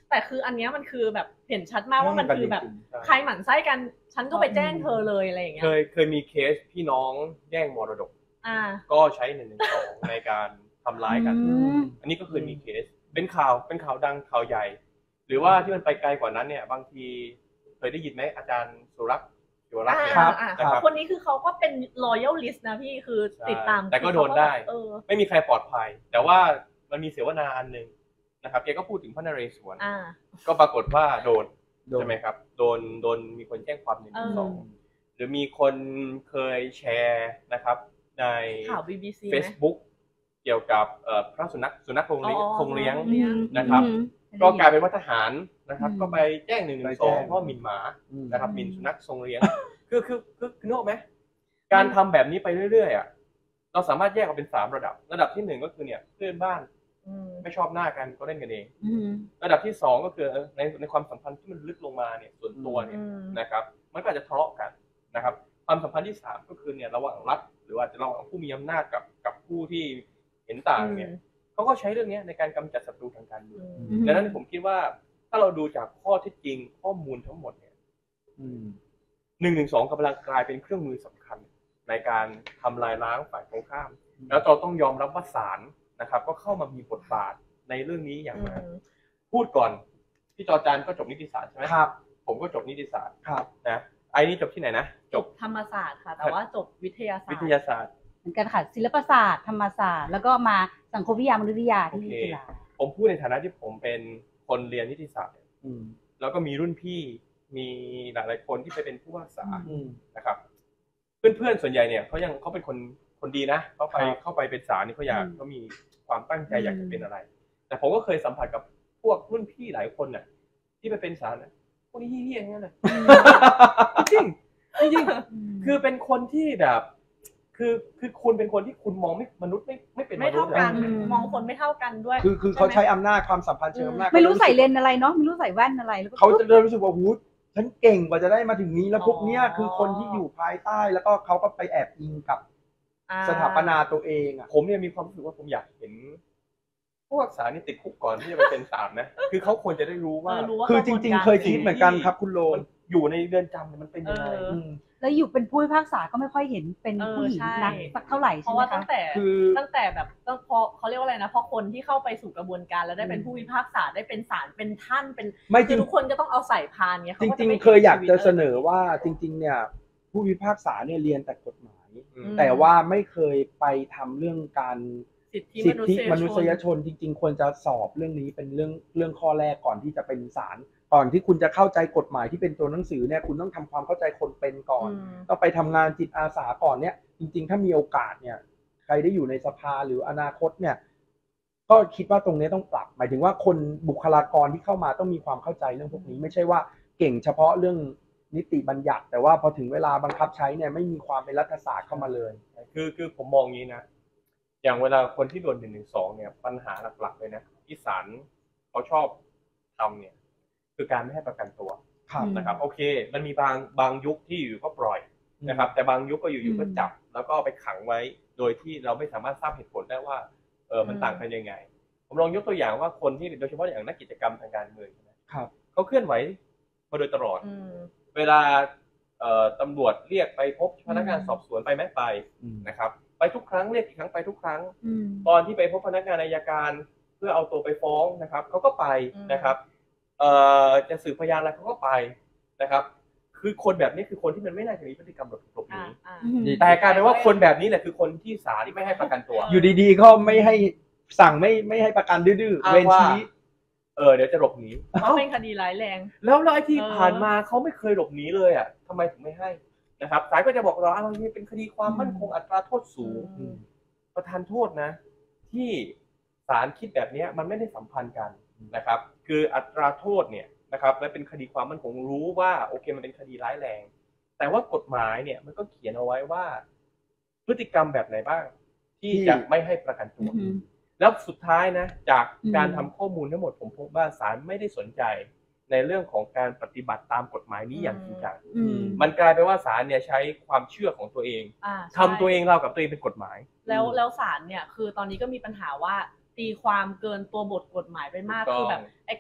แต่คืออันเนี้ยมันคือแบบเห็นชัดมากว่ามันคือแบบจริงๆใช่ใครหมั่นไส้กันฉันก็ไปแจ้งเธอเลยอะไรอย่างเงี้เคยยเคยมีเคสพี่น้องแย่งมรดกอ่าก็ใช้หนึ่งหนึ่งสองในการทำร้ายกันอืมอันนี้ก็เคยมีเคสเป็นข่าวเป็นข่าวดังข่าวใหญ่ หรือว่าที่มันไปไกลกว่านั้นเนี่ยบางทีเคยได้ยินไหมอาจารย์สุรักษ์ศิวรักษ์เนี่ยอ่าอ่านะครับคนนี้คือเขาก็เป็น loyal list นะพี่คือติดตามแต่ก็โดนได้เออไม่มีใครปลอดภัย แต่ว่ามันมีเสวนาอันหนึ่งนะครับแกก็พูดถึงพระนเรศวรอ่าก็ปรากฏว่าโดนโดนใช่ไหมครับโดนโดนมีคนแจ้งความหนึ่งเออสองหรือมีคนเคยแชร์นะครับในข่าว บี บี ซี ไหม Facebook เกี่ยวกับเอ่อพระสุนัขสุนัขคงเลี้ยงอ๋อคงเลี้ยงเลี้ยงนะครับอืมก็กลายเป็นว่าทหารนะครับอืมก็ไปแจ้งหนึ่งหนึ่ไปงสแจ้องงเพราะหมิ่นหมาอืมนะครับหมิ่นสุนัขทรงเลี้ยง คือคือคือคือนึกออกไหมการทำแบบนี้ไปเรื่อยๆอ่ะเราสามารถแยกออกเป็นสามระดับ ระดับที่หนึ่งก็คือเนี่ยเพื่อนบ้านอืมไม่ชอบหน้ากันก็เล่นกันเองอืมระดับที่สองก็คือในในความสัมพันธ์ที่มันลึกลงมาเนี่ยส่วนตัวเนี่ยอืมนะครับมันก็อาจจะทะเลาะกันนะครับความสัมพันธ์ที่สามก็คือเนี่ยระหว่างรัฐหรือว่าระหว่างผู้มีอำนาจกับกับผู้ที่เห็นต่างเนี่ยเขาก็ใช้เรื่องนี้ในการกำจัดศัตรูทางการเมืองอืมดังนั้นผมคิดว่าถ้าเราดูจากข้อเท็จจริงข้อมูลทั้งหมดเนี่ยอืมหนึ่งหนึ่งสองกำลังกลายเป็นเครื่องมือสำคัญในการทำลายล้างฝ่ายตรงข้าม แล้วเราต้องยอมรับว่าศาลนะครับก็เข้ามามีบทบาทในเรื่องนี้อย่างมากพูดก่อนพี่จอจานก็จบนิติศาสตร์ใช่ไหมครับผมก็จบนิติศาสตร์ครับนะไอ้นี่จบที่ไหนนะจบธรรมศาสตร์ค่ะ แต่ว่าจบวิทยาศาสตวิร์ทยาศาสตร์เหมือนกันค่ะศิลปศาสตร์ธรรมศาสตร์แล้วก็มาสังคมวิทยามนุษยวิทยาที่โอเคจุฬาผมพูดในฐานะที่ผมเป็นคนเรียนนิติศาสตร์อืมแล้วก็มีรุ่นพี่มีหลายๆคนที่ไปเป็นผู้ว่าษาอืมนะครับเพื่อนๆส่วนใหญ่เนี่ยเขายังเขาเป็นคนคนดีนะเขาไปครับเข้าไปเป็นศาลนี่เขาอยากอืมเขามีความตั้งใจอืมอยากจะเป็นอะไร แต่ผมก็เคยสัมผัสกับพวกรุ่นพี่หลายคนน่ะที่ไปเป็นศาลน่ะพวกนี้เฮี้ยๆอย่างนั้นเลยจริงจริงๆคือเป็นคนที่แบบ คือคือคุณเป็นคนที่คุณมองไม่มนุษย์ไม่ไม่เป็นมไม่นุษเท่าย์อะกันมองคนไม่เท่ากันด้วยคือคือเขาใช้อำนาจความสัมพันธ์เชิงอำนาจไม่รู้ใส่เลนส์อะไรเนาะไม่รู้ใส่แว่นอะไรแล้วก็เขาจะเริ่มรู้สึกว่าหูฉันเก่งกว่าจะได้มาถึงนี้แล้วอ๋อพวกเนี้ยคือคนที่อยู่ภายใต้แล้วก็เขาก็ไปแอบอิงกับอ่าสถาปนาตัวเองอ่ะผมเนี่ยมีความรู้สึกว่าผมอยากเห็นพวกศาลนี่ติดคุกก่อนที่จะไปเป็นศาลนะ คือเขาควรจะได้รู้ว่าเออรู้ว่าคือจริง ๆ เคยคิดเหมือนกันครับคุณโลมันอยู่ในเรือนจำเนี่ยมันเป็นยังไงเออมแล้วอยู่เป็นผู้พิพากษาก็ไม่ค่อยเห็นเป็นเออผู้หญิงใช่นักสักเท่าไหร่เพใช่ราะไหมว่าตั้คะงแต่คือตั้งแต่แบบต้องพอเขาเรียกว่าอะไรนะพอคนที่เข้าไปสู่กระบวนการแล้วได้เป็นอืมผู้พิพากษาได้เป็นศาลเป็นท่านเป็นไม่จคืริอง ทุกคนก็ต้องเอาใส่พานเงี้ยจเขาก็ริจะงไม่ๆ เคยอยากจะชีวิตเสนอว่าจริง ๆ เนี่ย ผู้พิพากษาเนี่ยเรียนแต่กฎหมายอืมแต่ว่าไม่เคยไปทำเรื่องการสิทธิสิทธิมมนุนุษษยยชชนนจริง ๆ ควรจะสอบเรื่องนี้เป็นเรื่องเรื่องข้อแรกก่อนที่จะเป็นศาลก่อนที่คุณจะเข้าใจกฎหมายที่เป็นตัวหนังสือเนี่ยคุณต้องทำความเข้าใจคนเป็นก่อนอืมต้องไปทำงานจิตอาสาก่อนเนี่ย จริง ๆ ถ้ามีโอกาสเนี่ย ใครได้อยู่ในสภาหรืออนาคตเนี่ย ก็คิดว่าตรงนี้ต้องปรับ หมายถึงว่าคนบุคลากรที่เข้ามาต้องมีความเข้าใจเรื่องพวกนี้ ไม่ใช่ว่าเก่งเฉพาะเรื่องนิติบัญญัติ แต่ว่าพอถึงเวลาบังคับใช้เนี่ยไม่มีความเป็นรัฐศาสตร์เข้ามาเลยคือคือผมมองอย่างนี้นะ อย่างเวลาคนที่โดนหนึ่งหนึ่งสองเนี่ยปัญหาหลักๆเลยนะที่ศาลเขาชอบทำเนี่ย คือการไม่ให้ประกันตัวครับนะครับ โอเค มันมีบางบางยุคที่อยู่ก็ปล่อยนะครับ แต่บางยุคก็อยู่ๆก็จับ แล้วก็ไปขังไว้ โดยที่เราไม่สามารถทราบเหตุผลได้ว่าเออมันต่างกันยังไง ผมลองยกตัวอย่างว่าคนที่โดยเฉพาะอย่างนักกิจกรรมทางการเมืองนะครับ เขาเคลื่อนไหวมาโดยตลอดอืมเวลาเอ่อตำรวจเรียกไปพบพนักงานอืมสอบสวนไปไหมไปอืมนะครับ ไปทุกครั้งเรียกกี่ครั้งไปทุกครั้งอืมตอนที่ไปพบพนักงานอัยการเพื่อเอาตัวไปฟ้องนะครับเขาก็ไปนะครับเอ่อจะสืบพยานอะไรเขาก็ไปนะครับ คือคนแบบนี้คือคนที่มันไม่น่าจะมีพฤติกรรมหลบหลบหอ่านีอ่าแต่กลายเป็นว่าคนแบบนี้แหละคือคนที่ศาลไม่ให้ประกันตัวอยู่ดีๆก็ไม่ให้สั่งไม่ไม่ให้ประกันดื้อๆอ้างเวรว่าชี้เออเดี๋ยวจะหลบหนีเพราะเป็นคดีร้ายแรงแล้วแล้วไอ้ที่เออผ่านมาเขาไม่เคยหลบหนีเลยอ่ะทำไมถึงไม่ให้นะครับศาลก็จะบอกเราอ้าวนี่เป็นคดีความมั่นคงอัตราโทษสูงอืมประทานโทษนะ ที่ศาลคิดแบบนี้มันไม่ได้สัมพันธ์กันนะครับ คืออัตราโทษเนี่ยนะครับและเป็นคดีความมั่นคงรู้ว่าโอเคมันเป็นคดีร้ายแรง แต่ว่ากฎหมายเนี่ยมันก็เขียนเอาไว้ว่า พฤติกรรมแบบไหนบ้าง ที่ที่จะไม่ให้ประกันตัวอืมแล้วสุดท้ายนะจากอืมการทำข้อมูลทั้งหมดผมพบว่าศาลไม่ได้สนใจในเรื่องของการปฏิบัติตามกฎหมายนี้อย่างจริงจังอืมมันกลายเป็นว่าศาลเนี่ยใช้ความเชื่อของตัวเองอ่าทำตัวเองเล่ากับตัวเองเป็นกฎหมายแล้วแล้วศาลเนี่ยคือตอนนี้ก็มีปัญหาว่าตีความเกินตัวบทกฎหมายไปมากถูกต้องคือแบบไอการ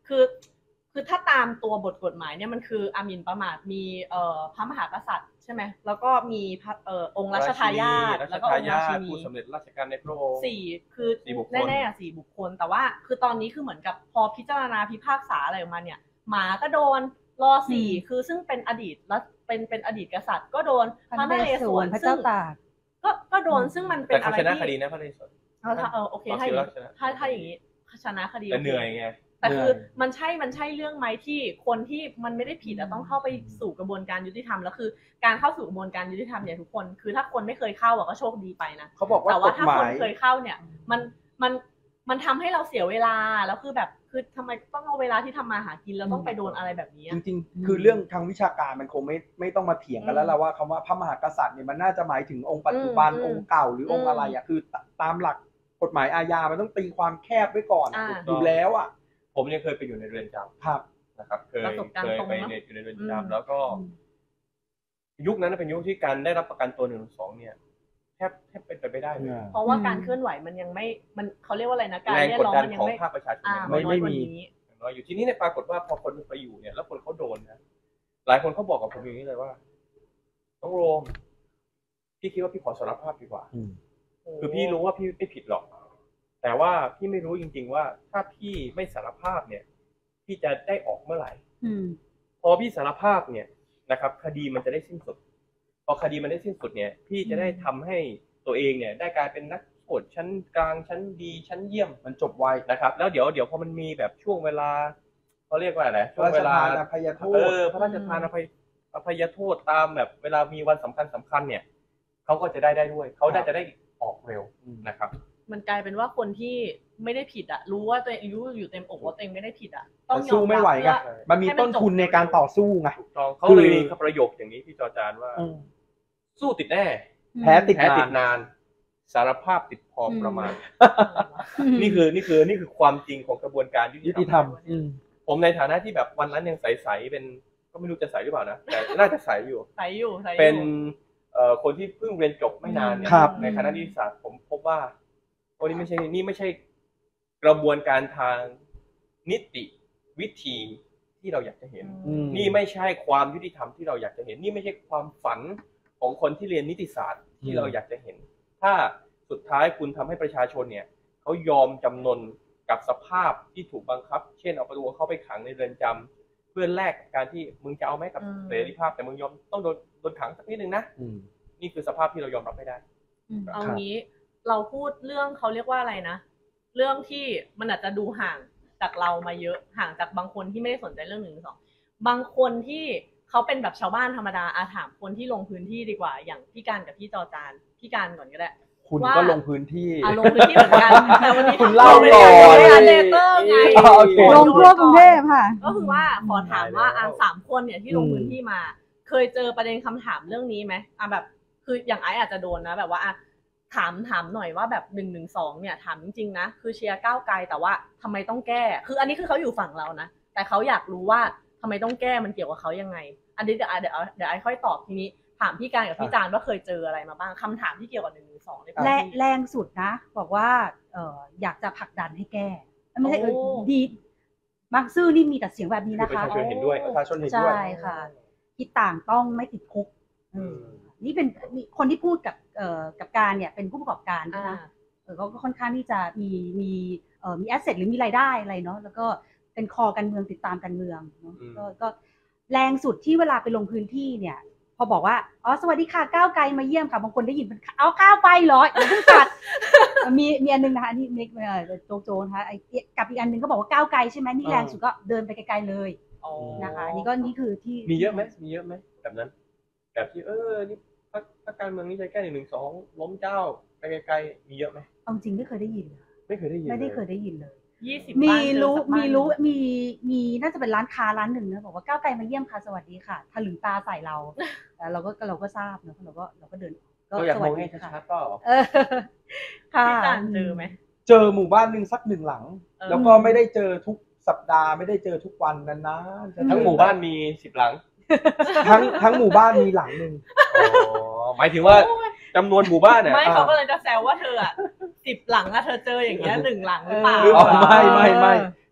คือคือถ้าตามตัวบทกฎหมายเนี่ยมันคืออาหมิ่นประมาทมีเอ่อพระมหากษัตริย์ใช่ไหมแล้วก็มีพระเอ่อองค์รัชทายาทแล้วก็องค์ราชินีผู้สำเร็จราชการในพระองค์สี่คือสี่บุคคลแน่ๆอะสี่บุคคล แต่ว่าคือตอนนี้คือเหมือนกับพอพิจารณาพิพากษาอะไรออกมาเนี่ยหมาก็โดนรอสี่คือซึ่งเป็นอดีตแล้วเป็นเป็นอดีตกษัตริย์ก็โดนพระพระนนเรเรศศววรรพระซึ่เจ้าง ตากก็ก็โดนซึ่งมันเป็นแต่อะเขาไรชนะที่คดีนะพระนเรศวรเออถ้าเออโอเคถ้าอย่างนี้ชนะถ้าถ้าอย่างนี้ชนะคดีแต่เหนื่อยไงแต่คือมันใช่มันใช่เรื่องไหมที่คนที่มันไม่ได้ผิดอะต้องเข้าไปสู่กระบวนการยุติธรรมแล้วคือการเข้าสู่กระบวนการยุติธรรมเนี่ยทุกคนคือถ้าคนไม่เคยเข้าอะก็โชคดีไปนะเขาบอกว่าแต่กว่าฎถ้าหมาคนยเคยเข้าเนี่ยมันมันมันทำให้เราเสียเวลาแล้วคือแบบคือทำไมต้องเอาเวลาที่ทำมาหากินแล้วต้องไปโดนอะไรแบบนี้จอะริงๆ คือเรื่องทางวิชาการมันคงไม่ไม่ต้องมาเถียงกันแล้วล่ะว่าคำว่าพระมหากษัตริย์เนี่ยมันน่าจะหมายถึงองค์ปัจจุบันอืมองค์เก่าหรือองค์อะไรอ่ะคือตามหลักกฎหมายอาญามันต้องตีความแคบไว้ก่อนอ่าอยู่แล้วอ่ะผมยังเคยไปอยู่ในเรือนจครับำนะครับ เคยประสบการณ์เคยตรงไปเนอะในอยู่ในเรือนอืมจำแล้วก็ ยุคนั้นเป็นยุคที่การได้รับประกันตัวหนึ่งสองเนี่ยแทบแทบเป็นไปไม่ได้เลยเพราะว่าการเคลื่อนไหวมันยังไม่มันเขาเรียกว่าอะไรนะการแรงเรียกกดร้องดันมันยัของงไม่ภาคประชาชนอ่ายังมันน้อยน้อยกว่าไม่มีนี้น้อยอยู่ที่นี่เนี่ยปรากฏว่าพอคนไปอยู่เนี่ย แล้วคนเขาโดนนะหลายคนเขาบอกกับผมอย่างนี้เลยว่าน้องโรมพี่คิดว่าพี่ขอสารภาพดีกว่า คือพี่รู้ว่าพี่ไม่ผิดหรอก แต่ว่าพี่ไม่รู้จริง ๆ ว่าถ้าพี่ไม่สารภาพเนี่ย พี่จะได้ออกเมื่อไหร่อืมพอพี่สารภาพเนี่ยนะครับ คดีมันจะได้สิ้นสุด พอคดีมันได้สิ้นสุดเนี่ย พี่จะได้ทำให้ตัวเองเนี่ย ได้กลายเป็นนักโทษชั้นกลางชั้นดีชั้นเยี่ยมมันจบไวนะครับ แล้วเดี๋ยวเดี๋ยวพอมันมีแบบช่วงเวลาเขาเรียกว่าอะไรพช่ระวงราชเวลาทานอภัยโทเอษอพระราชทานอภัยอภัยโทษตามแบบเวลามีวันสำคัญสำคัญเนี่ยเขาก็จะได้ได้ด้วยเขาได้จะได้ออกเร็วนะครับมันกลายเป็นว่าคนที่ไม่ได้ผิดอะรู้ว่าตัวเองรู้อยู่เต็มอกว่าตัวเองไม่ได้ผิดอะต้องแต่ยอสู้มไม่รับไหวไงเพื่อมันมีต้นทุนในการต่อสู้ไงถูกต้องเขาคือเลยมีประโยคอย่างนี้พี่จอจานว่าอืมสู้ติดแน่แพ้ติดแพ้ติดนานนาน สารภาพติดพออืมประมาณอืมนี่คือนี่คือนี่คือความจริงของกระบวนการยุยุติติธธรรรรมมอืมผมในฐานะที่แบบวันนั้นยังใสๆเป็นก็ไม่รู้จะใสหรือเปล่านะแต่น่าจะใสอยู่ใส่อยู่ใส่อยู่เป็นเอ่อคนที่เพิ่งเรียนจบไม่นานเนี่ยครับในคณะนิติศาสตร์ผมพบว่าโอ้นี่ไม่ใช่นี่ไม่ใช่กระบวนการทางนิติวิธีที่เราอยากจะเห็นอืมนี่ไม่ใช่ความยุติธรรมที่เราอยากจะเห็น นี่ไม่ใช่ความฝันของคนที่เรียนนิติศาสตร์ที่เราอยากจะเห็น ถ้าสุดท้ายคุณทำให้ประชาชนเนี่ยเขายอมจำนนกับสภาพที่ถูกบังคับ เช่นเอาตัวเขาไปขังในเรือนจำเพื่อแลกกับการที่มึงจะเอาไหมกับเสรีภาพแต่มึงยอมต้องโดนโดนขังสักนิดนึงนะอืมนี่คือสภาพที่เรายอมรับไม่ได้อืมเอางี้เราพูดเรื่องเขาเรียกว่าอะไรนะเรื่องที่มันอาจจะดูห่างจากเรามาเยอะห่างจากบางคนที่ไม่ได้สนใจเรื่องหนึ่งสองบางคนที่เขาเป็นแบบชาวบ้านธรรมดาอาถามคนที่ลงพื้นที่ดีกว่าอย่างพี่การกับพี่จอจานพี่การก่อนก็ได้คุณว่าก็ลงพื้นที่อ่ะลงพื้นที่เหมือนกันแต่วันนี้คุณเล่าไม่ก่ได้อนไม่ได้เลเตอร์ไงอ๋อโอเคลงทั่วกรุงเทพค่ะก็คือว่าขอถามว่าอ่ะได้แล้วสามคนเนี่ยที่ลงพื้นที่มา เคยเจอประเด็นคำถามเรื่องนี้ไหมอ่ะแบบ คืออย่างไอซ์อาจจะโดนนะแบบว่าอ่ะถามถามหน่อยว่าแบบหนึ่งหนึ่งสองเนี่ยถามจริงๆนะคือเชียร์ก้าวไกลแต่ว่าทำไมต้องแก้ คืออันนี้คือเขาอยู่ฝั่งเรานะแต่เขาอยากรู้ว่าทำไมต้องแก้มันเกี่ยวกับเขายังไง อันนี้เดี๋ยวเดี๋ยวเดี๋ยวไอซ์ค่อยตอบทีนี้ถามพี่การกับพี่จานว่าเคยเจออะไรมาบ้างคำถามที่เกี่ยวกับหนึ่งหนึ่งสองในพื้นแรงที่แรงสุดนะ บอกว่าเอออยากจะผลักดันให้แก้ไม่ใช่เออโอ้ดีมักซื่อนี่มีแต่เสียงแบบนี้คือนะประคะชาชนเห็นด้วยประชาชนเห็นด้วยใช่ค่ะคิดต่างต้องไม่ติดคุกอืมนี่เป็นนี่คนที่พูดกับเอ่อกับการเนี่ยเป็นผู้ประกอบการอ่านะเออเขาก็ค่อนข้างที่จะมีมีเอ่อมีแอสเซทหรือมีรายได้อะไรเนาะแล้วก็เป็นคอการเมืองติดตามการเมืองเนาะอืมก็ก็แรงสุดที่เวลาไปลงพื้นที่เนี่ย พอบอกว่าอ๋อสวัสดีค่ะก้าวไกลมาเยี่ยมค่ะบางคนได้ยินเป็นเอาก้าวไปเหรออย่าเพิ่งตัด มีมีอันนึงนะคะอันนี่เมกเอ่อโจโจนะคะไอ้กับอีกอันนึงก็บอกว่าก้าวไกลใช่ไหมนี่แรงสุดก็เดินไปไกลๆเลยอ๋อนะคะนี่ก็นี่คือที่มีเยอะไหมมีเยอะไหมแบบนั้น แบบที่เออนี่พรรคพรรคการเมืองนี่จะแก้หนึ่งหนึ่งสองล้มเจ้าไปไกลๆมีเยอะไหมเอาจริงไม่เคยได้ยินเลยไม่เคยได้ยินไม่ได้ลเคยได้ยินเลยยี่สิบมีบ้านเจอรู้สักบ้านมีรู้มีมีน่าจะเป็นร้านค้าร้านหนึ่งนะบอกว่าก้าวไกลมาเยี่ยมค่ะสวัสดีค่ะถลึงตาใส่เราแต่เราก็เราก็ทราบเนอะเราก็เราก็เดินก็อยากสมวัอสงดีให้ค่ะชัดๆเปล่าเออค่ะพี่จานเจอไหมเจอหมู่บ้านหนึ่งสักหนึ่งหลังเออแล้วก็ไม่ได้เจอทุกสัปดาห์ไม่ได้เจอทุกวันนานๆจะเจอทั้งหมู่บ้านมีสิบหลังทั้งทั้งหมู่บ้านมีหลังหนึ่งอ๋อหมายถึงว่าจำนวนหมู่บ้านเนี่ยไม่อ่าเขาก็เลยจะแซวว่าเธออ่ะสิบหลังอะเธอเจออย่างเงี้ยหนึ่งหลังหรือเปล่าอ๋อไม่ไม่ไม่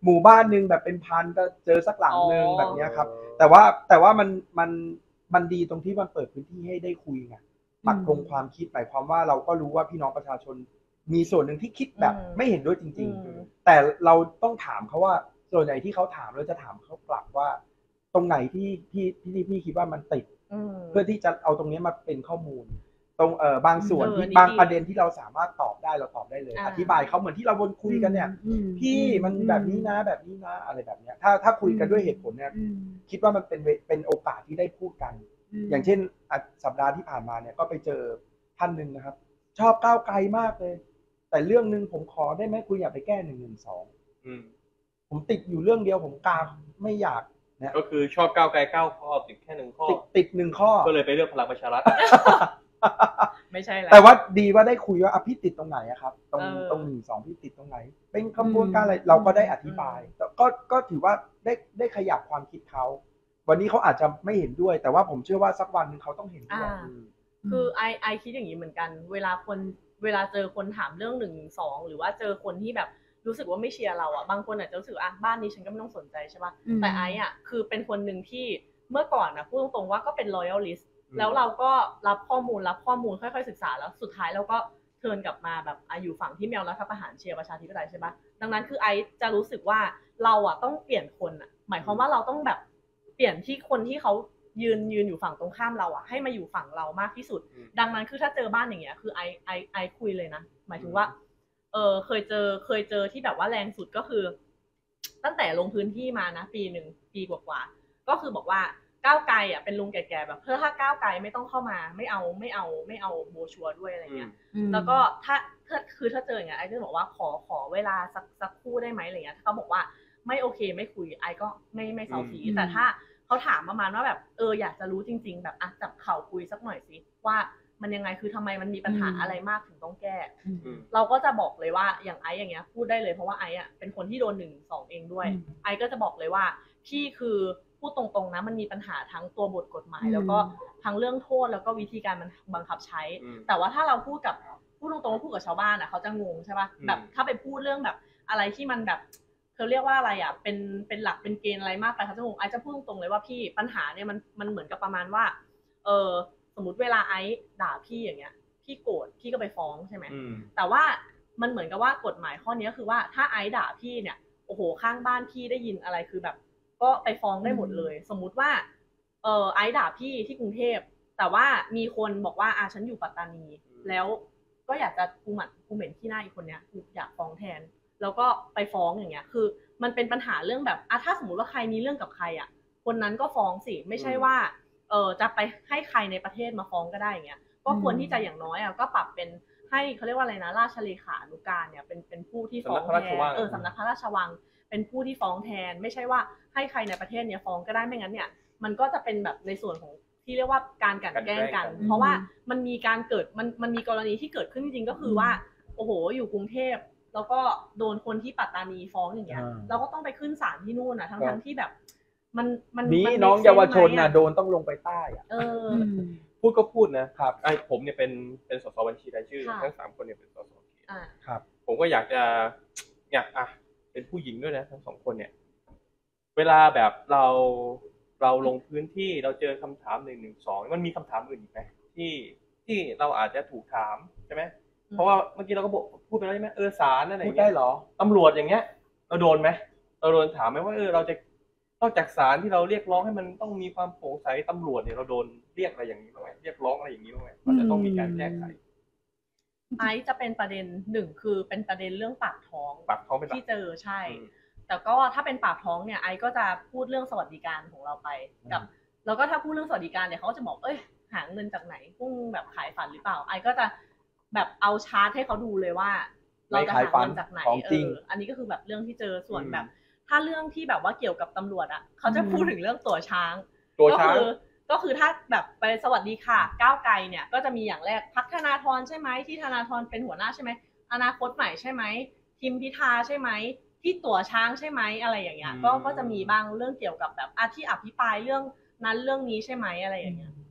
หมู่บ้านหนึ่งแบบเป็นพันก็เจอสักหลังหนึ่งอ๋อแบบเนี้ยครับแต่ว่าแต่ว่ามันมันมันดีตรงที่มันเปิดพื้นที่ให้ได้คุยไงปักธงความคิดหมายความว่าเราก็รู้ว่าพี่น้องประชาชนมีส่วนหนึ่งที่คิดแบบอืมไม่เห็นด้วยจริงอืมๆ แต่เราต้องถามเขาว่าส่วนใหญ่ที่เขาถามเราจะถามเขากลับว่า ตรงไหนที่ที่ที่พี่คิดว่ามันติดอืมเพื่อที่จะเอาตรงนี้มาเป็นข้อมูล ตรงเอ่อบางส่วนเออที่นี่บางดีประเด็นที่เราสามารถตอบได้เราตอบได้เลยอ่าอธิบายเขาเหมือนที่เราวนคุยกันเนี่ยอืมพี่มันอืมแบบนี้นะแบบนี้นะอะไรแบบเนี้ยถ้าถ้าคุยกันด้วยเหตุผลเนี่ยอืมคิดว่ามันเป็นเวเป็นโอกาสที่ได้พูดกันมอย่างเช่นอ่ะสัปดาห์ที่ผ่านมาเนี่ยก็ไปเจอท่านหนึ่งนะครับ ชอบก้าวไกลมากเลย แต่เรื่องหนึ่งผมขอได้ไหมคุณอย่าไปแก้หนึ่งหนึ่งสองอืมผมติดอยู่เรื่องเดียวผมกาไม่อยากนะก็คือชอบก้าวไกลเก้าข้อติดแค่หนึ่งข้อติดติดหนึ่งข้อก็เลยไปเลือกพลังประชารัฐไม่ใช่แล้วแต่ว่าดีว่าได้คุยว่าอ่ะพี่ติดตรงไหนอะครับ ตรงเออตรงหนึ่งสองพี่ติดตรงไหน เป็นกระบวนการอะไรเราก็ได้อธิบายแต่ก็ก็ถือว่าได้ได้ขยับความคิดเขาวันนี้เขาอาจจะไม่เห็นด้วย แต่ว่าผมเชื่อว่าสักวันหนึงเขาต้องเห็นด้วยอ่า คือไอไอคิดอย่างนี้เหมือนกัน เวลาคนเวลาเจอคนถามเรื่องหนึ่งสองหรือว่าเจอคนที่แบบรู้สึกว่าไม่เชียร์เราอ่ะบางคนอาจจะรู้สึกอ่ะบ้านนี้ฉันก็ไม่ต้องสนใจใช่ป่ะอืมแต่ไออ่ะคือเป็นคนหนึ่งที่เมื่อก่อนนะพูดตรงๆว่าก็เป็น loyalist อืมแล้วเราก็รับข้อมูลรับข้อมูลค่อยๆศึกษาแล้วสุดท้ายเราก็เทิร์นกลับมาแบบอ่ะอยู่ฝั่งที่แมวรัฐประหารเชียร์ประชาธิปไตยใช่ป่ะดังนั้นคือไอจะรู้สึกว่าเราอ่ะต้องเปลี่ยนคนอ่ะหมายความว่าเราต้องแบบเปลี่ยนที่คนที่เขายืนยืนอยู่ฝั่งตรงข้ามเราอ่ะให้มาอยู่ฝั่งเรามากที่สุดอืมดังนั้นคือถ้าเจอบ้านอย่างเงี้ยคือไอไอไอคุยเลยนะหมายถึงว่าเออเคยเจอเคยเจอที่แบบว่าแรงสุดก็คือ ตั้งแต่ลงพื้นที่มานะปีหนึ่งปีกว่าๆก็คือบอกว่าก้าวไกลอ่ะเป็นลุงแก่ๆแบบเพื่อถ้าก้าวไกลไม่ต้องเข้ามาไม่เอาไม่เอาไม่เอาโบชัวร์ด้วยอะไรเงี้ยอืมแล้วก็ถ้าถ้าคือถ้าเจออย่างเงี้ยไอก็จะบอกว่าขอขอเวลาสักสักครู่ได้ไหมอะไรเงี้ยถ้าเขาบอกว่าไม่โอเคไม่คุยไอก็ไม่ไม่เซาซีอืมแต่ถ้าเขาถามประมาณว่าแบบเอออยากจะรู้จริง ๆ แบบอ่ะจับเข่าคุยสักหน่อยสิว่ามันยังไงคือทำไมมันมีปัญหาอะไรมากถึงต้องแก้อืมเราก็จะบอกเลยว่าอย่างไอซ์อย่างเงี้ยพูดได้เลยเพราะว่าไอซ์อ่ะเป็นคนที่โดนหนึ่งสองเองด้วยอืมไอซ์ก็จะบอกเลยว่าพี่คือพูดตรงๆนะมันมีปัญหาทั้งตัวบทกฎหมายอืมแล้วก็ทั้งเรื่องโทษแล้วก็วิธีการมันบังคับใช้อืมแต่ว่าถ้าเราพูดกับพูดตรงๆพูดกับชาวบ้านอ่ะเขาจะงงใช่ป่ะอืมแบบถ้าไปพูดเรื่องแบบอะไรที่มันแบบเขาเรียกว่าอะไรอ่ะเป็นเป็นหลักเป็นเกณฑ์อะไรมากไปเขาจะงงไอซ์จะพูดตรงๆเลยว่าพี่ปัญหาเนี่ยมันมันเหมือนกับประมาณว่าเออสมมติเวลาไอซ์ด่าพี่อย่างเงี้ยพี่โกรธพี่ก็ไปฟ้องใช่ไหมอืมแต่ว่ามันเหมือนกับว่ากฎหมายข้อนี้คือว่าถ้าไอซ์ด่าพี่เนี่ยโอ้โหข้างบ้านพี่ได้ยินอะไรคือแบบ ก็ไปฟ้องได้หมดเลย สมมุติว่าเออไอซ์ด่าพี่ที่กรุงเทพแต่ว่ามีคนบอกว่าอ่ะฉันอยู่ปัตตานี แล้วก็อยากจะกูหมั่นกูเหม็นที่หน้าอีกคนเนี้ยกูอยากฟ้องแทน แล้วก็ไปฟ้องอย่างเงี้ยคือมันเป็นปัญหาเรื่องแบบอ่ะถ้าสมมติว่าใครมีเรื่องกับใครอ่ะคนนั้นก็ฟ้องสิไม่ใช่ว่าเออจะไปให้ใครในประเทศมาฟ้องก็ได้อย่างเงี้ยก็ควรที่จะอย่างน้อยอ่ะก็ปรับเป็นให้เขาเรียกว่าอะไรนะราชเลขานุการเนี่ยเป็นเป็นผู้ที่ฟ้องสำนักพระราแทชนวังเออสำนักพระราชวังเป็นผู้ที่ฟ้องแทน ไม่ใช่ว่าให้ใครในประเทศเนี่ยฟ้องก็ได้ไม่งั้นเนี่ยมันก็จะเป็นแบบในส่วนของที่เรียกว่าการกลั่นแกล้งกัน เพราะว่ามันมีการเกิดมันมันมีกรณีที่เกิดขึ้นจริงๆก็คือว่าโอ้โหอยู่กรุงเทพแล้วก็โดนคนที่ปัตตานีฟ้องอย่างเงี้ยอ่าเราก็ต้องไปขึ้นศาลที่นู่นอ่ะทั้งทั้งที่แบบ มันมันนี่มัน้อง make เยาวชน sense ไหมน่ะอะโดนต้องลงไปใต้อะเอออืมพูดก็พูดนะครับไอ้ผมเนี่ยเป็นเป็นสสบัญชีรายชื่อค่ะทั้งสามคนเนี่ยเป็นสสเขตอ่าครับผมก็อยากจะอยากอ่ะเป็นผู้หญิงด้วยนะทั้งสองคนเนี่ย เวลาแบบเราเราลงพื้นที่เราเจอคำถามหนึ่งหนึ่งสองมันมีคำถามอื่นอีกไหมที่ที่เราอาจจะถูกถามใช่ไหมเพราะว่าเมื่อกี้เราก็บอกพูดไปแล้วใช่ไหมเออศาลอะไรอพูดย่างได้เงี้ยเหรอตำรวจอย่างเงี้ย เราโดนไหมเราโดนถามไหมว่าเออเราจะนอกจากศาลที่เราเรียกร้องให้มันต้องมีความโปร่งใสตำรวจเนี่ยเราโดนเรียกอะไรอย่างนี้บ้างไหมเรียกร้องอะไรอย่างนี้บ้างไหมมันจะต้องมีการแก้ไขไอซ์จะเป็นประเด็นหนึ่งคือเป็นประเด็นเรื่องปากท้องปากท้องเป็นหลักที่เจอใช่อืมแต่ก็ถ้าเป็นปากท้องเนี่ยไอซ์ก็จะพูดเรื่องสวัสดิการของเราไปกับ แล้วก็ถ้าพูดเรื่องสวัสดิการเนี่ยเขาก็จะบอกเอ้ยหาเงินจากไหนพุ่งแบบขายฝันหรือเปล่าไอซ์ก็จะแบบเอาชาร์ตให้เขาดูเลยว่า เราจะหาเงินจากไหนของเอจริงออันนี้ก็คือแบบเรื่องที่เจอส่วนอืมแบบ ถ้าเรื่องที่แบบว่าเกี่ยวกับตำรวจอ่ะเขาจะพูดถึงเรื่องตั๋วช้างตัวก็ช้างคือก็คือถ้าแบบไปสวัสดีค่ะก้าวไกลเนี่ยก็จะมีอย่างแรกพักธนาธรใช่ไหมที่ธนาธรเป็นหัวหน้าใช่ไหมอนาคตใหม่ใช่ไหมทิมพิธาใช่ไหมที่ตั๋วช้างใช่ไหมอะไรอย่างเงี้ยก็ก็จะมีบ้างเรื่องเกี่ยวกับแบบอาที่อภิปรายเรื่องนั้นเรื่องนี้ใช่ไหมอะไรอย่างเงี้ย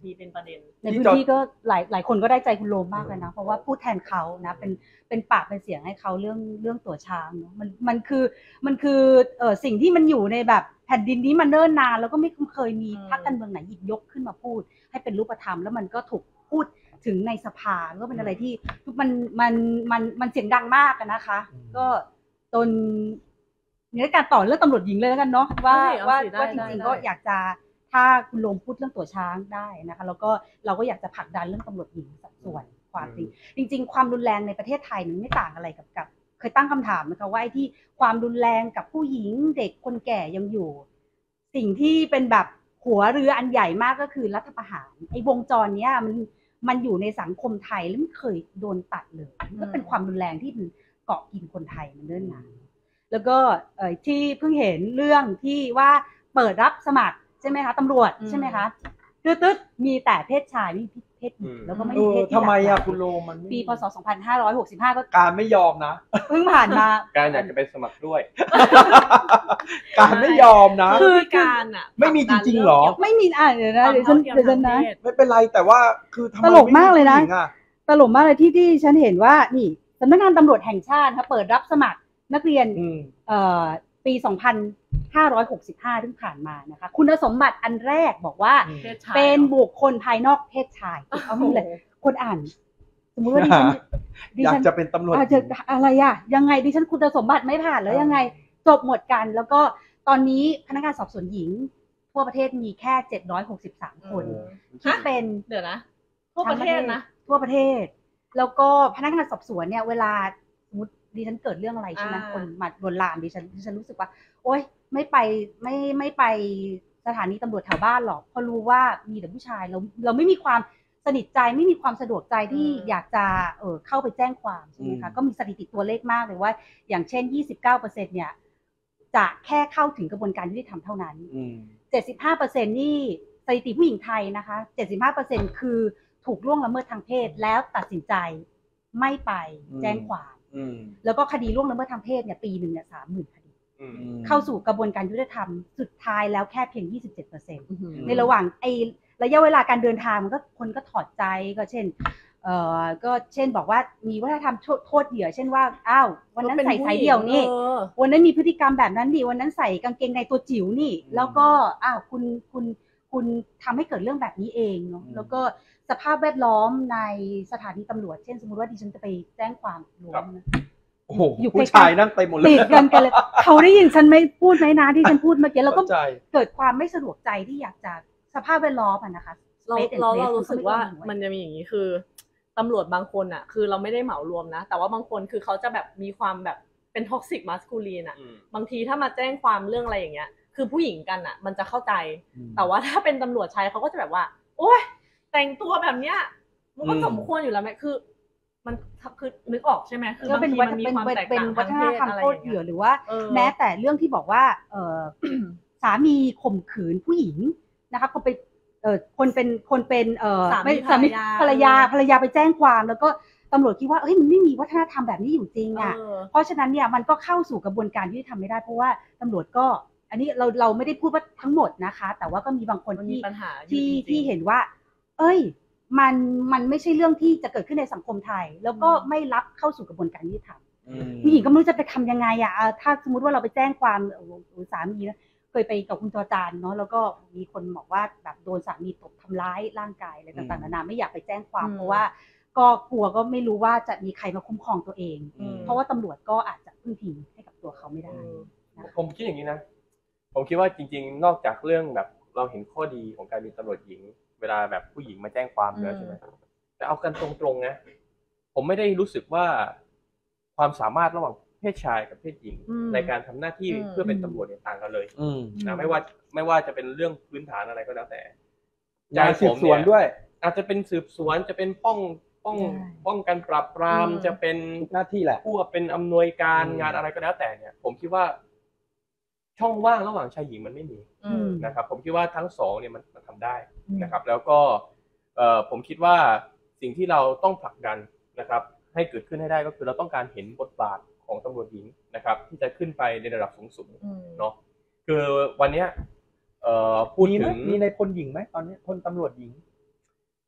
มีเป็นประเด็นในพื้นที่ก็หลายหลายคนก็ได้ใจคุณโรมมากเลยนะเพราะว่าพูดแทนเขานะเป็นเป็นปากเป็นเสียงให้เขาเรื่องเรื่องตั๋วช้างเนาะมันมันคือมันคือเอ่อสิ่งที่มันอยู่ในแบบแผ่นดินนี้มันเนิ่นนานแล้วก็ไม่เคยมีพรรคการเมืองไหนหยิบยกขึ้นมาพูดให้เป็นรูปธรรมแล้วมันก็ถูกพูดถึงในสภาก็เป็นอะไรที่มันมันมันมันเสียงดังมากนะคะก็จนในการต่อเรื่องตำรวจหญิงเลยแล้วกันเนาะว่าว่าว่าจริงๆก็อยากจะถ้าคุณโรมพูดเรื่องตั๋วช้างได้นะคะแล้วก็เราก็อยากจะผลักดันเรื่องตำรวจหญิงสัดส่วนความจริงจริงๆความรุนแรงในประเทศไทยมันไม่ต่างอะไรกับกับเคยตั้งคำถามนะคะว่าไอ้ที่ความรุนแรงกับผู้หญิงเด็กคนแก่ยังอยู่สิ่งที่เป็นแบบหัวเรืออันใหญ่มากก็คือรัฐประหารไอ้วงจรเนี้ยมันมันอยู่ในสังคมไทยแล้วไม่เคยโดนตัดเลยก็เป็นความรุนแรงที่มันเกาะกินคนไทยมันเนิ่นนานแล้วก็เอ่อที่เพิ่งเห็นเรื่องที่ว่าเปิดรับสมัครใช่ไหมคะตำรวจใช่ไหมคะตึ๊ดๆมีแต่เพศชายไม่มีเพศหญิงแล้วก็ไม่มีเพศที่ทำไมอะคุณโรมมันปีพศสองพันห้าร้อยหกสิบห้าก็การไม่ยอมนะเพิ่งผ่านมาการอยากจะไปสมัครด้วยการไม่ยอมนะคือการอะไม่มีจริงๆหรอไม่มีอ่ะเดี๋ยวนะเดี๋ยวฉันเดี๋ยวฉันนะไม่เป็นไรแต่ว่าคือตลกมากเลยนะตลกมากเลยที่ที่ฉันเห็นว่านี่สำนักงานตำรวจแห่งชาติค่ะเปิดรับสมัครนักเรียนเอ่อปีสองพันห้าร้อยหกสิบห้าที่ผ่านมานะคะคุณสมบัติอันแรกบอกว่าเป็นบุคคลภายนอกเพศชายเอาไม่เลยคนอ่านสมมติว่าดิฉันอยากจะเป็นตำรวจอะไรอะยังไงดิฉันคุณสมบัติไม่ผ่านแล้วยังไงจบหมดกันแล้วก็ตอนนี้พนักงานสอบสวนหญิงทั่วประเทศมีแค่เจ็ดร้อยหกสิบสามคนคิดเป็นเดี๋ยวนะทั่วประเทศนะทั่วประเทศแล้วก็พนักงานสอบสวนเนี่ยเวลาสมมติดิฉันเกิดเรื่องอะไรใช่ไหมคนมาลวนลามดิฉันดิฉันรู้สึกว่าโอ๊ยไม่ไปไม่ไม่ไปสถานีตำรวจแถวบ้านหรอกเพราะรู้ว่ามีแต่ผู้ชายเราเราไม่มีความสนิทใจไม่มีความสะดวกใจที่อยากจะเออเข้าไปแจ้งความใช่ไหมคะก็มีสถิติตัวเลขมากเลยว่าอย่างเช่น ยี่สิบเก้าเปอร์เซ็นต์ เนี่ยจะแค่เข้าถึงกระบวนการยุติธรรมเท่านั้น เจ็ดสิบห้าเปอร์เซ็นต์ นี่สถิติผู้หญิงไทยนะคะ เจ็ดสิบห้าเปอร์เซ็นต์ คือถูกล่วงละเมิดทางเพศแล้วตัดสินใจไม่ไปแจ้งความแล้วก็คดีล่วงละเมิดทางเพศเนี่ยปีหนึ่งเนี่ยสามหมื่นคดีเข้าสู่กระบวนการยุติธรรมสุดท้ายแล้วแค่เพียง ยี่สิบเจ็ดเปอร์เซ็นต์ ในระหว่างไอ้ระยะเวลาการเดินทางมันก็คนก็ถอดใจก็เช่นเอ่อก็เช่นบอกว่ามีวัฒนธรรมโทษเหยื่อเช่นว่าอ้าววันนั้นใส่สายเดี่ยวนี่วันนั้นมีพฤติกรรมแบบนั้นดิวันนั้นใส่กางเกงในตัวจิ๋วนี่แล้วก็อ้าวคุณคุณคุณทำให้เกิดเรื่องแบบนี้เองเนาะแล้วก็สภาพแวดล้อมในสถานีตำรวจเช่นสมมติว่าดิฉันจะไปแจ้งความรวมนะโอ้โหผู้ชายนั่งเต็มหมดเลยติดกันกันเลยเขาได้ยินฉันไม่พูดไหมนะที่ฉันพูดเมื่อกี้แล้วก็เกิดความไม่สะดวกใจที่อยากจะสภาพแวดล้อมอ่ะนะคะเราเราเรารู้สึกว่ามันจะมีอย่างนี้คือตำรวจบางคนอ่ะคือเราไม่ได้เหมารวมนะแต่ว่าบางคนคือเขาจะแบบมีความแบบเป็นท็อกซิกมัสคูลีนอ่ะบางทีถ้ามาแจ้งความเรื่องอะไรอย่างเงี้ยคือผู้หญิงกันอ่ะมันจะเข้าใจแต่ว่าถ้าเป็นตำรวจชายเขาก็จะแบบว่าโอ๊ยแต่งตัวแบบเนี้ยมันก็สมควรอยู่แล้วไหมคือมันคือนึกออกใช่ไหมคือบางทีมันมีความแตกต่างทางเพศอะไรอย่างเงี้ยหรือว่าแม้แต่เรื่องที่บอกว่าเออสามีข่มขืนผู้หญิงนะคะคนไปเออคนเป็นคนเป็นเออไม่สามีภรรยาภรรยาไปแจ้งความแล้วก็ตำรวจคิดว่าเฮ้ยมันไม่มีวัฒนธรรมแบบนี้อยู่จริงอ่ะเพราะฉะนั้นเนี่ยมันก็เข้าสู่กระบวนการยุติธรรมไม่ได้เพราะว่าตำรวจก็อันนี้เราเราไม่ได้พูดว่าทั้งหมดนะคะแต่ว่าก็มีบางคนที่ที่ที่เห็นว่าเอ้ยมันมันไม่ใช่เรื่องที่จะเกิดขึ้นในสังคมไทยแล้วก็ไม่รับเข้าสู่กระบวนการยุติธรรมผู้หญิงก็ไม่รู้จะไปทำยังไงอ่ะถ้าสมมติว่าเราไปแจ้งความสามีนะเคยไปกับคุณจอจานเนาะแล้วก็มีคนบอกว่าแบบโดนสามีตบทำร้ายร่างกายอะไรต่างๆนานาไม่อยากไปแจ้งความเพราะว่าก็กลัวก็ไม่รู้ว่าจะมีใครมาคุ้มครองตัวเองเพราะว่าตำรวจก็อาจจะพึ่งพิงให้กับตัวเขาไม่ได้ผมคิดอย่างนี้นะผมคิดว่าจริงๆนอกจากเรื่องแบบเราเห็นข้อดีของการมีตำรวจหญิงเวลาแบบผู้หญิงมาแจ้งความแล้วใช่ไหมแต่เอากันตรงๆนะผมไม่ได้รู้สึกว่าความสามารถระหว่างเพศชายกับเพศหญิงในการทำหน้าที่เพื่อเป็นตำรวจเนี่ยต่างกันเลยนะไม่ว่าไม่ว่าจะเป็นเรื่องพื้นฐานอะไรก็แล้วแต่ใจสืบสวนด้วยอาจจะเป็นสืบสวนจะเป็นป้องป้องป้องกันปราบปรามจะเป็นหน้าที่แหละผู้เป็นอำนวยการงานอะไรก็แล้วแต่เนี่ยผมคิดว่าช่องว่างระหว่างชายหญิงมันไม่มีนะครับผมคิดว่าทั้งสองเนี่ยมันมันทำได้นะครับแล้วก็ผมคิดว่าสิ่งที่เราต้องผลักดันนะครับให้เกิดขึ้นให้ได้ก็คือเราต้องการเห็นบทบาทของตำรวจหญิงนะครับที่จะขึ้นไปในระดับสูงๆเนาะคือวันนี้พูดถึงมีในพลหญิงไหมตอนนี้พลตำรวจหญิง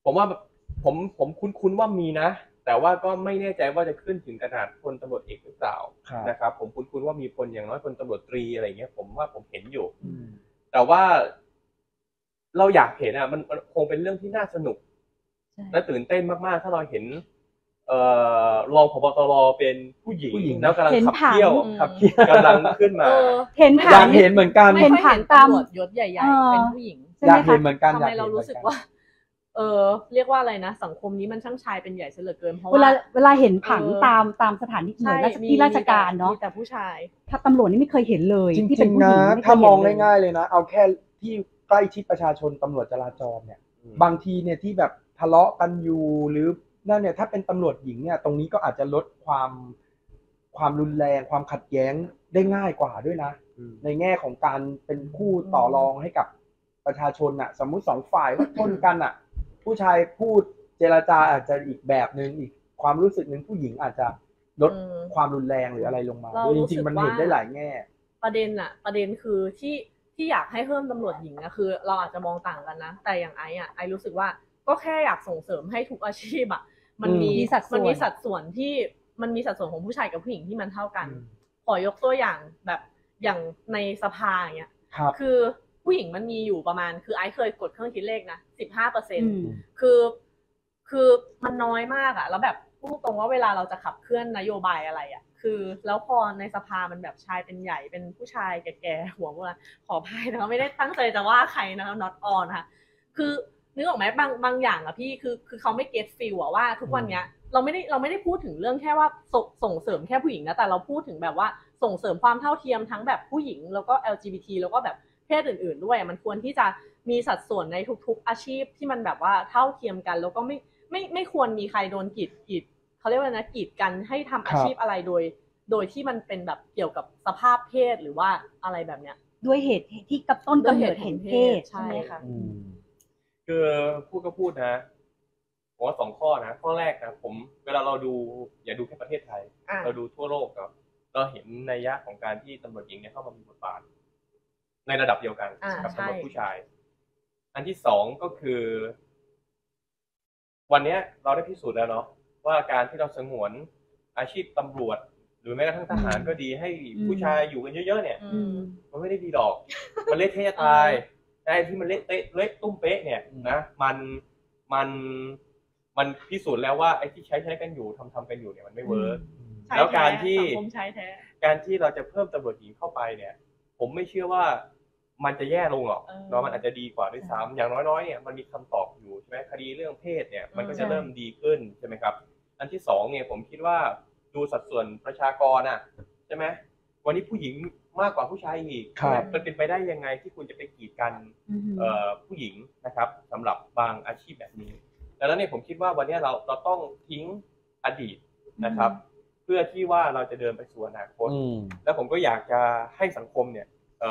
ผมว่าผมผมคุ้นๆว่ามีนะแต่ว่าก็ไม่แน่ใจว่าจะขึ้นถึงขนาดพลตำรวจเอกหรือเปล่านะครับผมคุ้นๆว่ามีพลอย่างน้อยพลตำรวจตรีอะไรเงี้ยผมว่าผมเห็นอยู่แต่ว่าเราอยากเห็นอ่ะมันคงเป็นเรื่องที่น่าสนุกและตื่นเต้นมากๆถ้าเราเห็นเอ่อรองผบตรเป็นผู้หญิงแล้วกำลังขับเคี่ยวขับเคี่ยวกำลังขึ้นมาเห็นผ่านอยากเห็นเหมือนกันไม่ค่อยเห็นตำรวจยศใหญ่ๆเป็นผู้หญิงอยากเห็นเหมือนกันทำไมเรารู้สึกว่าเออเรียกว่าอะไรนะสังคมนี้มันช่างชายเป็นใหญ่เสียเหลือเกินเพราะเวลาว่าเวลาเห็นผังตามตามสถานที่หน่วยที่ราชการเนาะมีแต่ผู้ชายถ้าตำรวจนี่ไม่เคยเห็นเลยจที่เป็รินงผู้ๆหญินะงถ้ามองง่ายๆเลยนะเอาแค่ที่ใกล้ชิดประชาชนตำรวจจราจรเนี่ยบางทีเนี่ยที่แบบทะเลาะกันอยู่หรือนั่นเนี่ยถ้าเป็นตำรวจหญิงเนี่ยตรงนี้ก็อาจจะลดความความรุนแรงความขัดแย้งได้ง่ายกว่าด้วยนะในแง่ของการเป็นคู่ต่อรองให้กับประชาชนน่ะสมมุติสองฝ่ายก็ชนกันอ่ะผู้ชายพูดเจรจาอาจจะอีกแบบนึงอีกความรู้สึกนึงผู้หญิงอาจจะลดความรุนแรงหรืออะไรลงมาจริงๆมันเห็นได้หลายแง่ประเด็นอะประเด็นคือที่ที่อยากให้เพิ่มตำรวจหญิงอะคือเราอาจจะมองต่างกันนะแต่อย่างไอ้อะไอ้รู้สึกว่าก็แค่อยากส่งเสริมให้ทุกอาชีพอะมันมีมันมีสัดส่วนที่มันมีสัดส่วนของผู้ชายกับผู้หญิงที่มันเท่ากันขอยกตัวอย่างแบบอย่างในสภาอย่างเงี้ยคือผู้หญิงมันมีอยู่ประมาณคือไอ้เคยกดเครื่องคิดเลขนะสิบห้าเปอร์เซ็นต์คือคือมันน้อยมากอะแล้วแบบพูดตรงว่าเวลาเราจะขับเคลื่อนนโยบายอะไรอะคือแล้วพอในสภามันแบบชายเป็นใหญ่เป็นผู้ชายแก่ๆหัวว่าขออภัยนะคะไม่ได้ตั้งใจจะว่าใครนะคะ not on ค่ะคือนึกออกไหมบางบางอย่างอะพี่คือคือเขาไม่ get feel อะว่าทุกวันเนี้ยเราไม่ได้เราไม่ได้พูดถึงเรื่องแค่ว่าส่งส่งเสริมแค่ผู้หญิงนะแต่เราพูดถึงแบบว่าส่งเสริมความเท่าเทียมทั้งแบบผู้หญิงแล้วก็ แอล จี บี ที แล้วก็แบบเพศอื่นๆด้วยมันควรที่จะมีสัดส่วนในทุกๆอาชีพที่มันแบบว่าเท่าเทียมกันแล้วก็ไม่ไม่ไม่ควรมีใครโดนกีดกีดเขาเรียกว่านะกีดกันให้ทำอาชีพอะไรโดยโดยที่มันเป็นแบบเกี่ยวกับสภาพเพศหรือว่าอะไรแบบเนี้ยด้วยเหตุที่กับต้นกำเนิดเห็นเพศใช่ไหมคะคือพูดก็พูดนะผมว่าสองข้อนะข้อแรกนะผมเวลาเราดูอย่าดูแค่ประเทศไทยเราดูทั่วโลกเนาะเราเห็นนัยยะของการที่ตำรวจหญิงเนี่ยเข้ามามีบทบาทในระดับเดียวกันกับตำรวจผู้ชายอันที่สองก็คือวันนี้เราได้พิสูจน์แล้วเนาะว่าการที่เราสงวนอาชีพตำรวจหรือแม้กระทั่งทหารก็ดีให้ผู้ชายอยู่กันเยอะๆเนี่ยมันไม่ได้ดีหรอกมันเละเทะตายไอ้ที่มันเละเตะเละตุ้มเป๊ะเนี่ยนะมันมันมันพิสูจน์แล้วว่าไอ้ที่ใช้ใช้กันอยู่ทำทำกันอยู่เนี่ยมันไม่เวิร์กแล้วการที่การที่เราจะเพิ่มตำรวจหญิงเข้าไปเนี่ยผมไม่เชื่อว่ามันจะแย่ลงหรอกเนาะมันอาจจะดีกว่าด้วยซ้ำอย่างน้อยๆเนี่ยมันมีคำตอบอยู่ใช่ไหมคดีเรื่องเพศเนี่ยมันก็จะเริ่มดีขึ้นใช่ไหมครับอันที่สองเนี่ยผมคิดว่าดูสัดส่วนประชากรน่ะใช่ไหมวันนี้ผู้หญิงมากกว่าผู้ชายอีกมันเป็นไปได้ยังไงที่คุณจะไปกีดกันผู้หญิงนะครับสำหรับบางอาชีพแบบนี้ดังนั้นเนี่ยผมคิดว่าวันนี้เราเราต้องทิ้งอดีตนะครับเพื่อที่ว่าเราจะเดินไปสู่อนาคตแล้วผมก็อยากจะให้สังคมเนี่ย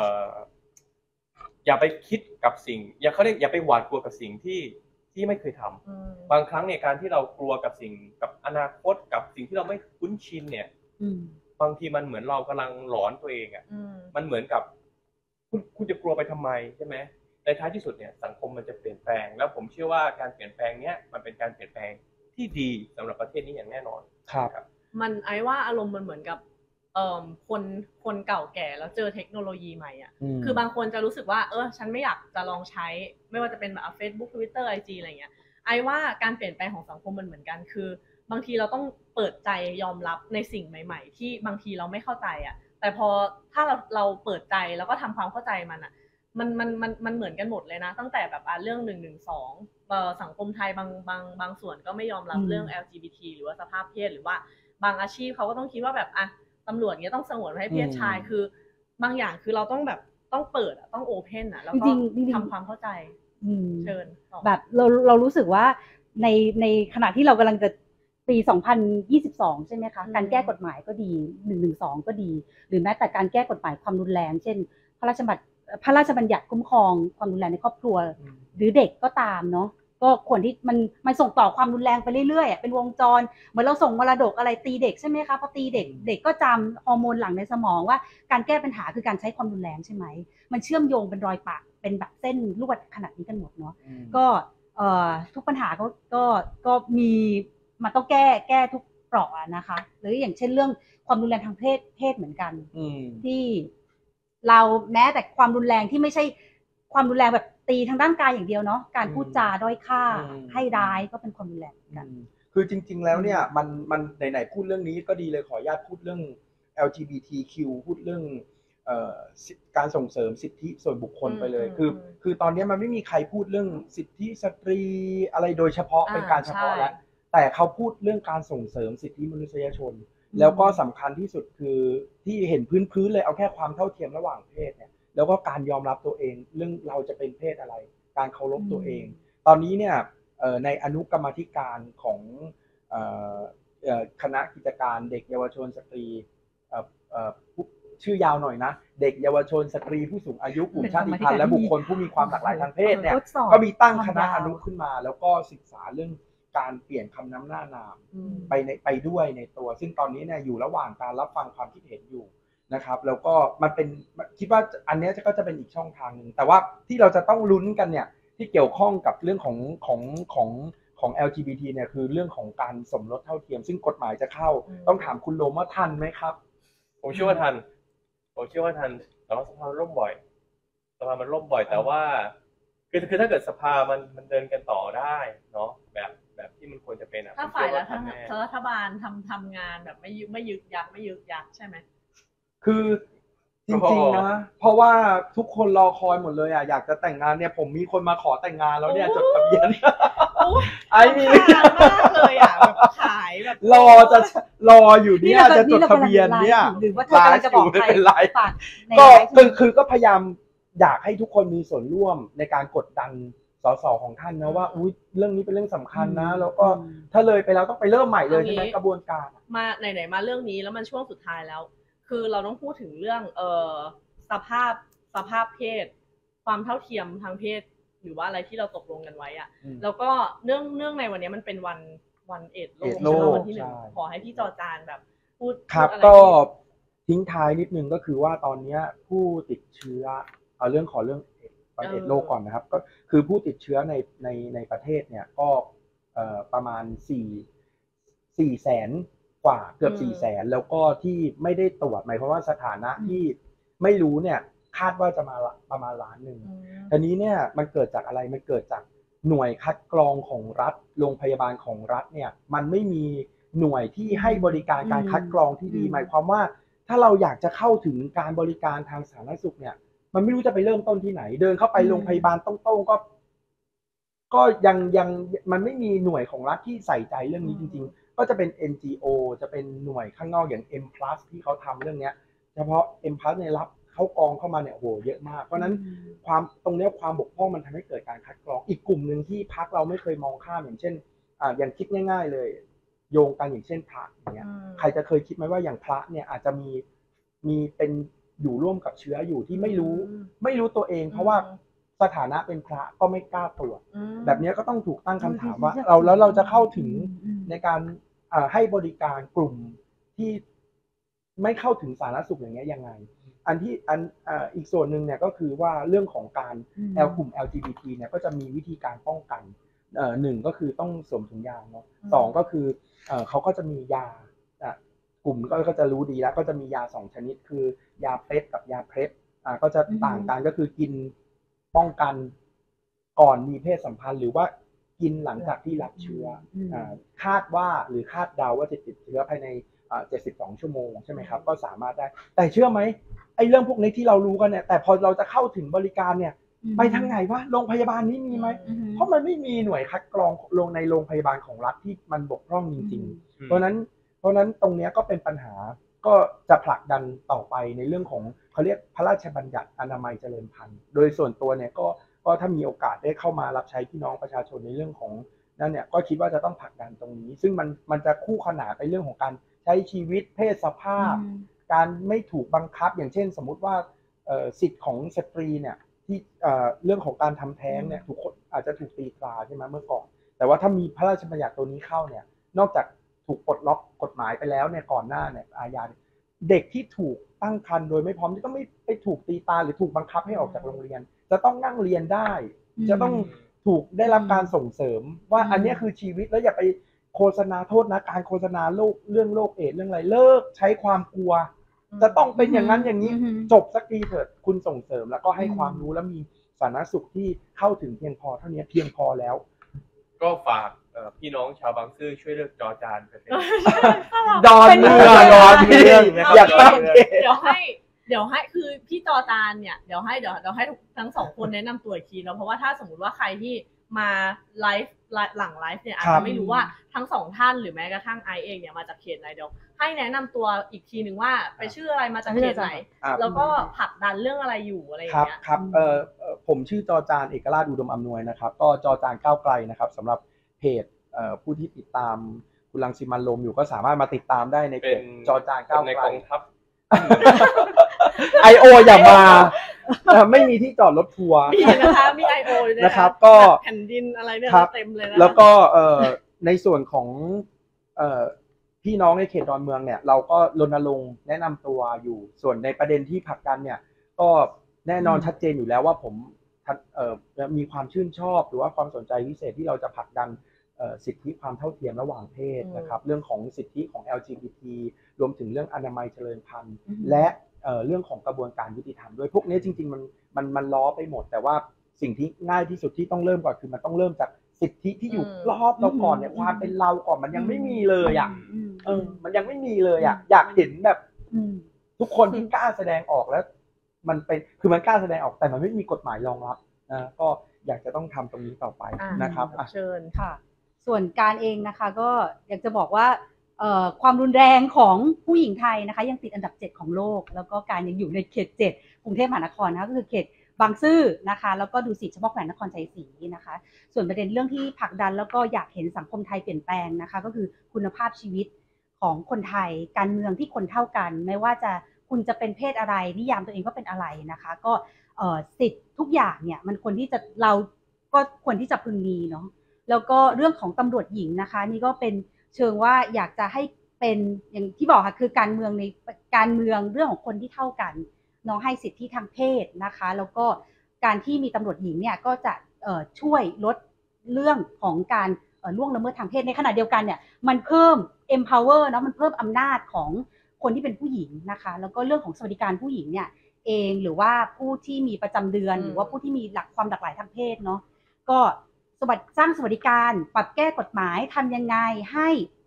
อย่าไปคิดกับสิ่งอย่าเขาเรียกอย่าไปหวาดกลัวกับสิ่งที่ที่ไม่เคยทำบางครั้งเนี่ยการที่เรากลัวกับสิ่งกับอนาคตกับสิ่งที่เราไม่คุ้นชินเนี่ยบางทีมันเหมือนเรากำลังหลอนตัวเองอ่ะมันเหมือนกับคุณคุณจะกลัวไปทำไมใช่ไหมในท้ายที่สุดเนี่ยสังคมมันจะเปลี่ยนแปลงแล้วผมเชื่อว่าการเปลี่ยนแปลงเนี้ยมันเป็นการเปลี่ยนแปลงที่ดีสำหรับประเทศนี้อย่างแน่นอนครับมันไอ้ว่าอารมณ์มันเหมือนกับเอ่อคนคนเก่าแก่แล้วเจอเทคโนโลยีใหม่อ่ะคือบางคนจะรู้สึกว่าเออฉันไม่อยากจะลองใช้ไม่ว่าจะเป็นแบบ Facebook Twitter ไอ จี อะไรเงี้ยไอ้ว่าการเปลี่ยนแปลงของสังคมมันเหมือนกันคือบางทีเราต้องเปิดใจยอมรับในสิ่งใหม่ๆที่บางทีเราไม่เข้าใจอ่ะแต่พอถ้าเราเราเปิดใจแล้วก็ทำความเข้าใจมันอ่ะมันมันมันมันเหมือนกันหมดเลยนะตั้งแต่แบบอ่ะเรื่องหนึ่งหนึ่งสองเอ่อสังคมไทยบางบางบางส่วนก็ไม่ยอมรับเรื่อง แอล จี บี ที หรือว่าสภาพเพศหรือว่าบางอาชีพเขาก็ต้องคิดว่าแบบอ่ะตำรวจเนี้ยต้องสงวนให้เพศชายคือบางอย่างคือเราต้องแบบต้องเปิดอ่ะต้องโอเพนอ่ะแล้วก็ทำความเข้าใจเชิญแบบเราเรารู้สึกว่าในในขณะที่เรากำลังจะปีสองพันยี่สิบสองใช่ไหมคะการแก้กฎหมายก็ดีหนึ่งหนึ่งสองก็ดีหรือแม้แต่การแก้กฎหมายความรุนแรงเช่นพระราชบัญญัติพระราชบัญญัติคุ้มครองความรุนแรงในครอบครัวหรือเด็กก็ตามเนาะก็ควรที่มันมันส่งต่อความรุนแรงไปเรื่อยๆเป็นวงจรเหมือนเราส่งมรดกอะไรตีเด็กใช่ไหมคะพอตีเด็กเด็กก็จำฮอร์โมนหลั่งในสมองว่าการแก้ปัญหาคือการใช้ความรุนแรงใช่ไหมมันเชื่อมโยงเป็นรอยปะเป็นแบบเส้นลวดขนาดนี้กันหมดเนาะก็เอ่อทุกปัญหาก็ก็ก็มีมันต้องแก้แก้ทุกเปราะอะนะคะหรืออย่างเช่นเรื่องความรุนแรงทางเพศเพศเหมือนกันอืมที่เราแม้แต่ความรุนแรงที่ไม่ใช่ความรุนแรงแบบตีทางด้านกายอย่างเดียวเนาะการพูดจาด้อยค่าอืมให้ร้ายก็เป็นความรุนแรงเหมือนกันอืมคือจริง ๆ แล้วเนี่ยมันมันไหนๆพูดเรื่องนี้ก็ดีเลยขออนุญาตพูดเรื่อง แอล จี บี ที คิว พูดเรื่องเอ่อสิการส่งเสริมสิทธิส่วนบุคคลไปเลยอืมคืออืมคือตอนนี้มันไม่มีใครพูดเรื่องสิทธิสตรีอะไรโดยเฉพาะอ่าเป็นการเฉพาะใช่แล้วแต่เขาพูดเรื่องการส่งเสริมสิทธิมนุษยชน แล้วก็สำคัญที่สุดคือที่เห็นพื้นๆเลยเอาแค่ความเท่าเทียมระหว่างเพศเนี่ยแล้วก็การยอมรับตัวเองเรื่องเราจะเป็นเพศอะไร การเคารพตัวเอง ตอนนี้เนี่ยเอ่อในอนุกรรมาธิการของเอ่อเอ่อคณะกิจการเด็กเยาวชนสตรีเอ่อเอ่อผู้ชื่อยาวหน่อยนะเด็กเยาวชนสตรีผู้สูงอายุกลุ่มชาติพันธุ์และบุคคลผู้มีความหลากหลายทางเพศเนี่ยทดสอบก็มีตั้งคณะความยาวอนุขึ้นมา แล้วก็ศึกษาเรื่องการเปลี่ยนคำนำหน้านามอืมไปในไปด้วยในตัว ซึ่งตอนนี้เนี่ยอยู่ระหว่างการรับฟังความคิดเห็นอยู่นะครับ แล้วก็มันเป็นคิดว่าอันนี้ก็จะเป็นอีกช่องทางหนึ่งแต่ว่าที่เราจะต้องลุ้นกันเนี่ยที่เกี่ยวข้องกับเรื่องของของของของ แอล จี บี ที เนี่ยคือเรื่องของการสมรสเท่าเทียม ซึ่งกฎหมายจะเข้าอืมต้องถามคุณโลมว่าทันไหมครับผมเชื่อว่าทัน ผมเชื่อว่าทันแต่ว่าสภามันล่มบ่อย สภามันล่มบ่อย แต่ว่า คือคือถ้าเกิดสภามันมันเดินกันต่อได้เนาะแบบแบบที่มันควรจะเป็นอ่ะถ้าผมฝ่ายเชื่อรัว่าฐทันแน่รัฐบาลทำทำงานแบบไม่ยึกไม่ยึกยักไม่ยึกยักใช่ไหมคือจริงๆนะเพราะว่าทุกคนรอคอยหมดเลยอ่ะอยากจะแต่งงานเนี่ยผมมีคนมาขอแต่งงานแล้วเนี่ยจดทะเบียน ไอ้นี่รำคาญมากเลยอ่ะแบบขายแบบรอจะรออยู่เนี่ยจะจดทะเบียนเนี่ยหรือว่าเธอกำลังจะบอกใครไม่เป็นไรฝากในก็ไลฟ์คือคือก็พยายามอยากให้ทุกคนมีส่วนร่วมในการกดดันสสของท่านนะว่าอุ้ยเรื่องนี้เป็นเรื่องสำคัญนะ แล้วก็ถ้าเลยไปแล้วต้องไปเริ่มใหม่เลยใช่ไหมกระบวนการมาไหนๆมาเรื่องนี้แล้วมันช่วงสุดท้ายแล้ว คือเราต้องพูดถึงเรื่องเอ่อสภาพสภาพเพศ ความเท่าเทียมทางเพศ หรือว่าอะไรที่เราตกลงกันไว้อะอืมแล้วก็เนื่องเนื่องในวันนี้มันเป็นวันวันเอดส์โลเอดกส์โลกใช่ไหมวันที่หนึ่งใช่ขอให้พี่จอจานแบบพูดครับพูดอะไรก็ที่ทิ้งท้ายนิดนึงก็คือว่าตอนนี้ผู้ติดเชื้อเอาเรื่องขอเรื่องวันเอดส์โลกก่อนนะครับก็คือผู้ติดเชื้อในในในประเทศเนี่ยก็เอ่อประมาณสี่สี่แสนกว่าเกือบสี่แสนแล้วก็ที่ไม่ได้ตรวจหมายความว่าสถานะที่ไม่รู้เนี่ยคาดว่าจะมาประมาณล้านหนึ่งอืมทีนี้เนี่ยมันเกิดจากอะไรมันเกิดจากหน่วยคัดกรองของรัฐโรงพยาบาลของรัฐเนี่ยมันไม่มีหน่วยที่ให้บริการการคัดกรองที่ดีอืมหมายความว่าถ้าเราอยากจะเข้าถึงการบริการทางสาธารณสุขเนี่ยมันไม่รู้จะไปเริ่มต้นที่ไหน เดินเข้าไปโรงพยาบาลต้งๆก็ ก็ยังยังมันไม่มีหน่วยของรัฐที่ใส่ใจเรื่องนี้จริงๆ ก็จะเป็น เอ็น จี โอ จะเป็นหน่วยข้างนอกอย่าง M Plus ที่เขาทำเรื่องเนี้ยเฉพาะ M Plus ในยรับเขากองเข้ามาเนี่ยโอ้โหเยอะมากเพราะฉะนั้นความตรงเนี้ยความบกพร่องมันทำให้เกิดการคัดกรองอีกกลุ่มหนึ่งที่พรรคเราไม่เคยมองข้ามอย่างเช่นอ่าอย่างคิดง่ายๆเลย โยงกันอย่างเช่นพระอย่างเงี้ยอืมใครจะเคยคิดไหมว่าอย่างพระเนี่ยอาจจะมีมีเป็นอยู่ร่วมกับเชื้ออยู่ที่ไม่รู้อืมไม่รู้ตัวเอง เพราะว่าสถานะเป็นพระก็ไม่กล้าตรวจอืมแบบนี้ก็ต้องถูกตั้งคำถามว่าเราแล้วเราจะเข้าถึงในการอ่าให้บริการกลุ่มที่ไม่เข้าถึงสาธารณสุขอย่างเงี้ยยังไง อันที่อันอ่าอีกส่วนหนึ่งเนี่ยก็คือว่าเรื่องของการอืมแอลกลุ่ม แอล จี บี ที เนี่ยก็จะมีวิธีการป้องกันเอ่อหนึ่งก็คือต้องสวมถุงยางเนาะอืมสองก็คือเอ่อเขาก็จะมียาอ่ะกลุ่มก็ก็จะรู้ดีแล้วก็จะมียาสองชนิดคือยาเพล็ดกับยาเพล็ดอ่าก็จะต่างกันก็คือกินป้องกันก่อนมีเพศสัมพันธ์หรือว่ากินหลังจากที่รับเชื้ออมอ่าคาดว่าหรือคาดเดาว่าจะติดเชื้อภายในอ่าเจ็ดสิบสองชั่วโมงใช่ไหมครับก็สามารถได้แต่เชื่อไหมไอ้เรื่องพวกนี้ที่เรารู้กันเนี่ยแต่พอเราจะเข้าถึงบริการเนี่ยไปทางไหนวะโรงพยาบาลนี้มีไหมอืมเพราะมันไม่มีหน่วยคัดกรองลงในโรงพยาบาลของรัฐที่มันบกพร่องจริง ๆ เพราะฉะนั้นเพราะฉะนั้นตรงเนี้ยก็เป็นปัญหาก็จะผลักดันต่อไปในเรื่องของเขาเรียกพระราชบัญญัติอนามัยเจริญพันธุ์โดยส่วนตัวเนี่ยก็ก็ถ้ามีโอกาสได้เข้ามารับใช้พี่น้องประชาชนในเรื่องของนั่นเนี่ยก็คิดว่าจะต้องผลักดันตรงนี้ ซึ่งมันมันจะคู่ขนานไปเรื่องของการใช้ชีวิตเพศสภาพ การไม่ถูกบังคับอย่างเช่น สมมุติว่าเอ่อสิทธิ์ของสตรีเนี่ยที่เอ่อเรื่องของการทำแท้งเนี่ยถูกคนอาจจะถูกตีตราใช่ไหมเมื่อก่อน แต่ว่าถ้ามีพระราชบัญญัติตัวนี้เข้าเนี่ยนอกจากถูกปลดล็อกกฎหมายไปแล้วเนี่ยก่อนหน้าเนี่ยอาญาเด็กที่ถูกตั้งครรภ์โดยไม่พร้อมจะต้องไม่ไปถูกตีตาหรือถูกบังคับให้ออกจากโรงเรียน จะต้องนั่งเรียนได้ จะต้องถูกได้รับการส่งเสริมว่าอันนี้คือชีวิตแล้วอย่าไปโฆษณาโทษนะการโฆษณาโรคเรื่องโรคเอดส์เรื่องอะไรเลิกใช้ความกลัวจะต้องเป็นอย่างนั้นอย่างนี้จบสักทีเถิดคุณส่งเสริมแล้วก็ให้ความรู้และมีสาธารณสุขที่เข้าถึงเพียงพอเท่านี้เพียงพอแล้วก็ฝากพี่น้องชาวบางซื่อช่วยเลือกจอจานไปเป็นดอนเมืองดอนเมืองอยากข้ามเดี๋ยวให้เดี๋ยวให้คือพี่จอจานเนี่ยเดี๋ยวให้เดี๋ยวเดี๋ยวให้ทั้งสองคนแนะนำตัวอีกทีแล้วเพราะว่าถ้าสมมติว่าใครที่มาไลฟ์หลังไลฟ์เนี่ยอาจจะไม่รู้ว่าทั้งสองท่านหรือแม้กระทั่งไอเองเนี่ยมาจากเขตไหนเดี๋ยวให้แนะนำตัวอีกทีหนึ่งว่าไปชื่ออะไรมาจากเขตไหนแล้วก็ผลักดันเรื่องอะไรอยู่อะไรอย่างเงี้ยครับเอ่อผมชื่อจอจานเอกราชอุดมอำนวยนะครับก็จอจานก้าวไกลนะครับสำหรับเพจผู้ที่ติดตามคุณรังสิมันต์โรมอยู่ก็สามารถมาติดตามได้ในเพจจอจานก้าวไกลไอโออย่ามาไม่มีที่จอดรถทัวร์มีนะคะมีไอโอนะครับก็แผ่นดินอะไรเนี่ยเต็มเลยนะแล้วก็ในส่วนของพี่น้องในเขตดอนเมืองเนี่ยเราก็รณรงค์แนะนำตัวอยู่ส่วนในประเด็นที่ผลักดันเนี่ยก็แน่นอนชัดเจนอยู่แล้วว่าผมมีความชื่นชอบหรือว่าความสนใจพิเศษที่เราจะผลักดันสิทธิความเท่าเทียมระหว่างเพศนะครับเรื่องของสิทธิของ แอล จี บี ที รวมถึงเรื่องอนามัยเจริญพันธุ์และเรื่องของกระบวนการยุติธรรมด้วยพวกนี้จริงๆมันมันมันล้อไปหมดแต่ว่าสิ่งที่ง่ายที่สุดที่ต้องเริ่มก่อนคือมันต้องเริ่มจากสิทธิที่อยู่รอบเราก่อนเนี่ยความเป็นเราก่อนมันยังไม่มีเลยอ่ะเออมันยังไม่มีเลยอ่ะอยากเห็นแบบทุกคนที่กล้าแสดงออกแล้วมันเป็นคือมันกล้าแสดงออกแต่มันไม่มีกฎหมายรองรับนะก็อยากจะต้องทำตรงนี้ต่อไปนะครับเชิญค่ะส่วนการเองนะคะก็อยากจะบอกว่าความรุนแรงของผู้หญิงไทยนะคะยังติดอันดับเจ็ดของโลกแล้วก็การยังอยู่ในเขตเจ็ดกรุงเทพมหานครนะคะก็คือเขตบางซื่อนะคะแล้วก็ดุสิตเฉพาะแขวงนครชัยศรีนะคะส่วนประเด็นเรื่องที่ผลักดันแล้วก็อยากเห็นสังคมไทยเปลี่ยนแปลงนะคะก็คือคุณภาพชีวิตของคนไทยการเมืองที่คนเท่ากันไม่ว่าจะคุณจะเป็นเพศอะไรนิยามตัวเองว่าเป็นอะไรนะคะก็สิทธิ์ทุกอย่างเนี่ยมันควรที่จะเราก็ควรที่จะพึงมีเนาะแล้วก็เรื่องของตำรวจหญิงนะคะนี่ก็เป็นเชิงว่าอยากจะให้เป็นอย่างที่บอกค่ะคือการเมืองในการเมืองเรื่องของคนที่เท่ากันน้องให้สิทธิทางเพศนะคะแล้วก็การที่มีตำรวจหญิงเนี่ยก็จะช่วยลดเรื่องของการล่วงละเมิดทางเพศในขณะเดียวกันเนี่ยมันเพิ่ม empower เนาะมันเพิ่มอำนาจของคนที่เป็นผู้หญิงนะคะแล้วก็เรื่องของสวัสดิการผู้หญิงเนี่ยเองหรือว่าผู้ที่มีประจำเดือนหรือว่าผู้ที่มีหลักความหลากหลายทางเพศเนาะก็สร้างสวัสดิการปรับแก้กฎหมายทำยังไงให้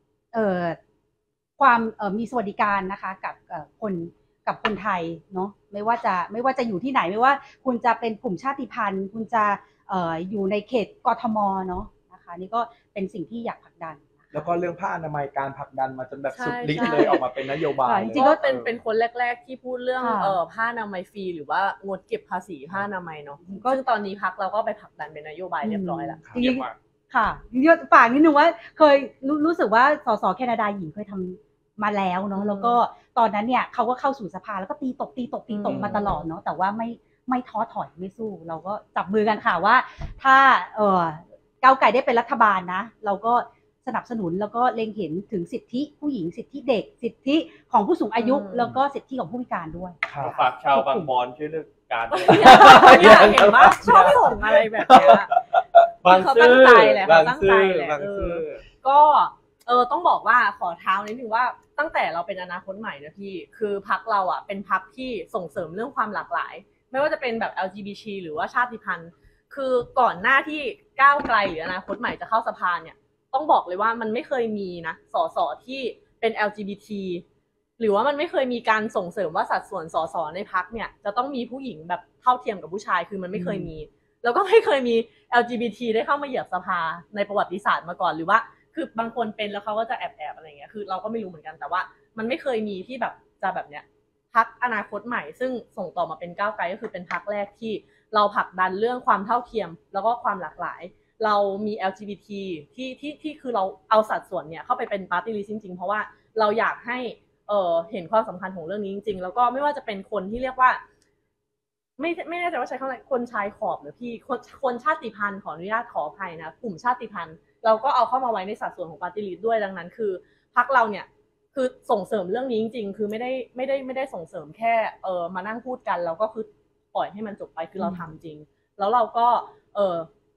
ความมีสวัสดิการนะคะกับคนกับคนไทยเนาะไม่ว่าจะไม่ว่าจะอยู่ที่ไหนไม่ว่าคุณจะเป็นกลุ่มชาติพันธุ์คุณจะอยู่ในเขตกทมเนาะนะคะนี่ก็เป็นสิ่งที่อยากผลักดันแล้วก็เรื่องผ้าอนามัยการผลักดันมาจนแบบสุดฤทธิ์เลยออกมาเป็นนโยบายจริงๆก็เป็นเป็นคนแรกๆที่พูดเรื่องเอ่อผ้าอนามัยฟรีหรือว่างดเก็บภาษีผ้าอนามัยเนาะก็ตอนนี้พรรคเราก็ไปผลักดันเป็นนโยบายเรียบร้อยแล้วจริงๆค่ะเยอะฝากนิดนึงว่าเคยรู้สึกว่าสสแคนาดาหญิงเคยทำมาแล้วเนาะแล้วก็ตอนนั้นเนี่ยเขาก็เข้าสู่สภาแล้วก็ตีตกตีตกตีตกมาตลอดเนาะแต่ว่าไม่ไม่ท้อถอยไม่สู้เราก็จับมือกันค่ะว่าถ้าเอ่อก้าวไกลได้เป็นรัฐบาลนะเราก็สนับสนุนแล้วก็เล็งเห็นถึงสิทธิผู้หญิงสิทธิเด็กสิทธิของผู้สูงอายุแล้วก็สิทธิของผู้พิการด้วยฝากชาวบางบอนช่วยเลือกการอยากเห็นว่าชอบส่งอะไรแบบนี้บางซื่อแหละตั้งใจแหละก็เออต้องบอกว่าขอเท้านิดนึงว่าตั้งแต่เราเป็นอนาคตใหม่นะพี่คือพรรคเราอ่ะเป็นพรรคที่ส่งเสริมเรื่องความหลากหลายไม่ว่าจะเป็นแบบ แอล จี บี ที หรือว่าชาติพันธุ์คือก่อนหน้าที่ก้าวไกลหรืออนาคตใหม่จะเข้าสภาเนี่ยต้องบอกเลยว่ามันไม่เคยมีนะสสที่เป็น แอล จี บี ที หรือว่ามันไม่เคยมีการส่งเสริมว่าสัดส่วนสสในพรรคเนี่ยจะต้องมีผู้หญิงแบบเท่าเทียมกับผู้ชายคือมันไม่เคยมีแล้วก็ไม่เคยมี แอล จี บี ที ได้เข้ามาเหยียบสภาในประวัติศาสตร์มาก่อนหรือว่าคือบางคนเป็นแล้วเขาก็จะแอบแอบอะไรเงี้ยคือเราก็ไม่รู้เหมือนกันแต่ว่ามันไม่เคยมีที่แบบจะแบบเนี้ยพรรคอนาคตใหม่ซึ่งส่งต่อมาเป็นก้าวไกลก็คือเป็นพรรคแรกที่เราผลักดันเรื่องความเท่าเทียมแล้วก็ความหลากหลายเรามี แอล จี บี ที ที่ที่ที่คือเราเอาสัดส่วนเนี่ยเข้าไปเป็น Party List จริงๆเพราะว่าเราอยากให้เอ่อเห็นความสำคัญของเรื่องนี้จริงๆแล้วก็ไม่ว่าจะเป็นคนที่เรียกว่าไม่ไม่แน่ใจว่าใช้คำว่าคนชายขอบหรือพี่คนคนชาติพันธุ์ขออนุญาตขออภัยนะกลุ่มชาติพันธุ์เราก็เอาเข้ามาไว้ในสัดส่วนของ Party List ด้วยดังนั้นคือพรรคเราเนี่ยคือส่งเสริมเรื่องนี้จริงๆคือไม่ได้ไม่ได้ไม่ได้ส่งเสริมแค่เออมานั่งพูดกันแล้วก็คือปล่อยให้มันจบไปคือเราทำจริงแล้วเราก็เออ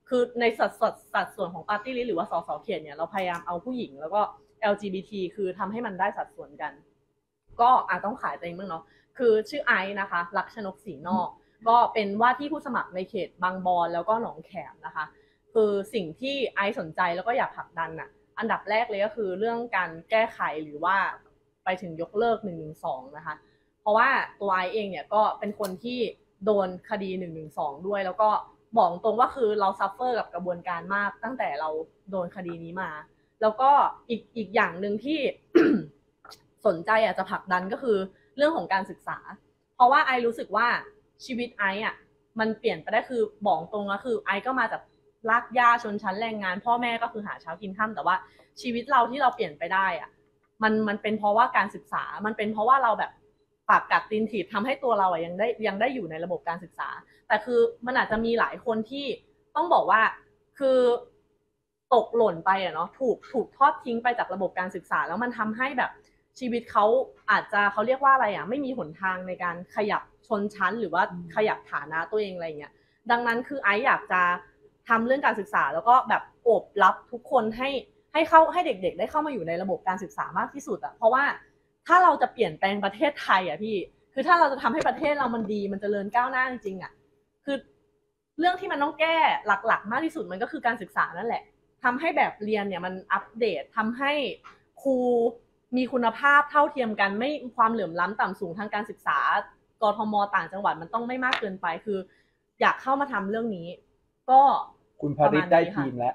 คือในสัดสัดสัดส่วนของปาร์ตี้ลิสต์หรือว่าสสเขตเนี่ยเราพยายามเอาผู้หญิงแล้วก็ แอล จี บี ที คือทำให้มันได้สัดส่วนกัน ก็อาจต้องขายตัวเองบ้างเนาะคือชื่อไอซ์นะคะลักษณกศรีนอกก็เป็นว่าที่ผู้สมัครในเขตบางบอนแล้วก็หนองแขมนะคะคือสิ่งที่ไอซ์สนใจแล้วก็อยากผลักดันน่ะอันดับแรกเลยก็คือเรื่องการแก้ไขหรือว่าไปถึงยกเลิกหนึ่งหนึ่งสองนะคะเพราะว่าตัวไอซ์เองเนี่ยก็เป็นคนที่โดนคดีหนึ่งหนึ่งสองด้วยแล้วก็บอกตรงว่าคือเราซัฟเฟอร์กับกระบวนการมากตั้งแต่เราโดนคดีนี้มาแล้วก็อีกอีกอย่างหนึ่งที่ สนใจอยากจะผลักดันก็คือเรื่องของการศึกษาเพราะว่าไอรู้สึกว่าชีวิตไออ่ะมันเปลี่ยนไปได้คือบอกตรงก็คือไอก็มาจากรากหญ้าชนชั้นแรงงานพ่อแม่ก็คือหาเช้ากินค่ำแต่ว่าชีวิตเราที่เราเปลี่ยนไปได้อ่ะมันมันเป็นเพราะว่าการศึกษามันเป็นเพราะว่าเราแบบปากกัดตีนถีบทำให้ตัวเราอ่ะยังได้ยังได้อยู่ในระบบการศึกษาแต่คือมันอาจจะมีหลายคนที่ต้องบอกว่าคือตกหล่นไปอ่ะเนาะถูกถูกทอดทิ้งไปจากระบบการศึกษาแล้วมันทำให้แบบชีวิตเขาอาจจะเขาเรียกว่าอะไรอ่ะไม่มีหนทางในการขยับชนชั้นหรือว่าขยับฐานะตัวเองอะไรเงี้ยดังนั้นคือไอซ์อยากจะทำเรื่องการศึกษาแล้วก็แบบโอบรับทุกคนให้ให้เข้าให้เด็กๆได้เข้ามาอยู่ในระบบการศึกษามากที่สุดอ่ะเพราะว่าถ้าเราจะเปลี่ยนแปลงประเทศไทยอ่ะพี่คือถ้าเราจะทำให้ประเทศเรามันดีมันเจริญก้าวหน้าจริงๆอ่ะคือเรื่องที่มันต้องแก้หลักๆมากที่สุดมันก็คือการศึกษานั่นแหละทำให้แบบเรียนเนี่ยมันอัปเดตทำให้ครูมีคุณภาพเท่าเทียมกันไม่ความเหลื่อมล้ำต่ำสูงทางการศึกษากทมต่างจังหวัดมันต้องไม่มากเกินไปคืออยากเข้ามาทำเรื่องนี้ก็คุณพาริศได้ทีมแล้ว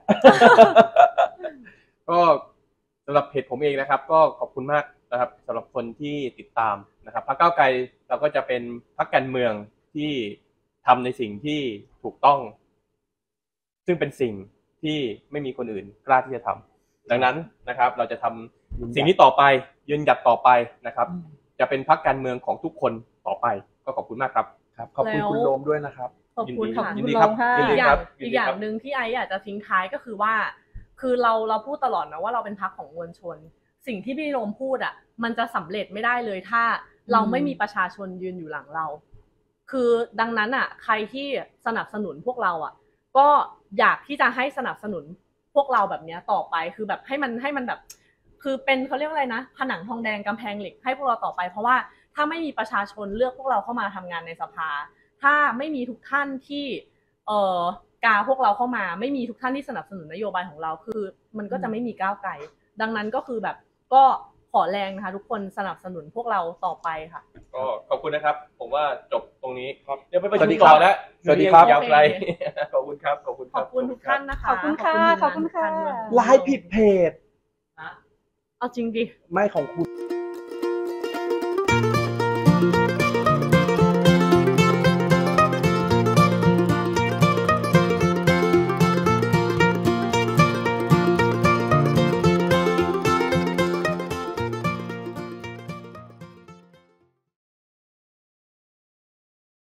ก็สำหรับเพจผมเองนะครับก็ขอบคุณมากนะครับสำหรับคนที่ติดตามนะครับพรรคก้าวไกลเราก็จะเป็นพรรคการเมืองที่ทำในสิ่งที่ถูกต้องซึ่งเป็นสิ่งที่ไม่มีคนอื่นกล้าที่จะทำดังนั้นนะครับเราจะทำสิ่งนี้ต่อไปยืนหยัดต่อไปนะครับจะเป็นพรรคการเมืองของทุกคนต่อไปก็ขอบคุณมากครับครับขอบคุณคุณโรมด้วยนะครับขอบคุณค่ะยินดีครับยินดีครับอีกอย่างหนึ่งที่ไออยากจะทิ้งท้ายก็คือว่าคือเราเราพูดตลอดนะว่าเราเป็นพรรคของมวลชนสิ่งที่พี่โรมพูดอ่ะมันจะสำเร็จไม่ได้เลยถ้าเราไม่มีประชาชนยืนอยู่หลังเราคือดังนั้นอ่ะใครที่สนับสนุนพวกเราอ่ะก็อยากที่จะให้สนับสนุนพวกเราแบบนี้ต่อไปคือแบบให้มันให้มันแบบคือเป็นเขาเรียกว่าอะไรนะผนังทองแดงกำแพงเหล็กให้พวกเราต่อไปเพราะว่าถ้าไม่มีประชาชนเลือกพวกเราเข้ามาทำงานในสภาถ้าไม่มีทุกท่านที่เอ่อกาพวกเราเข้ามาไม่มีทุกท่านที่สนับสนุนนโยบายของเราคือมันก็จะไม่มีก้าวไกลดังนั้นก็คือแบบก็ขอแรงนะคะทุกคนสนับสนุนพวกเราต่อไปค่ะก็ขอบคุณนะครับผมว่าจบตรงนี้ครับเดี๋ยวไปประชุมต่อแล้วสวัสดีครับยาวไกลขอบคุณครับขอบคุณคขรัอบคุณทุกท่านนะคะขอบคุณค่ะขอบคุณค่ะไลฟ์ผิดเพจเอาจริงดิไม่ของคุณ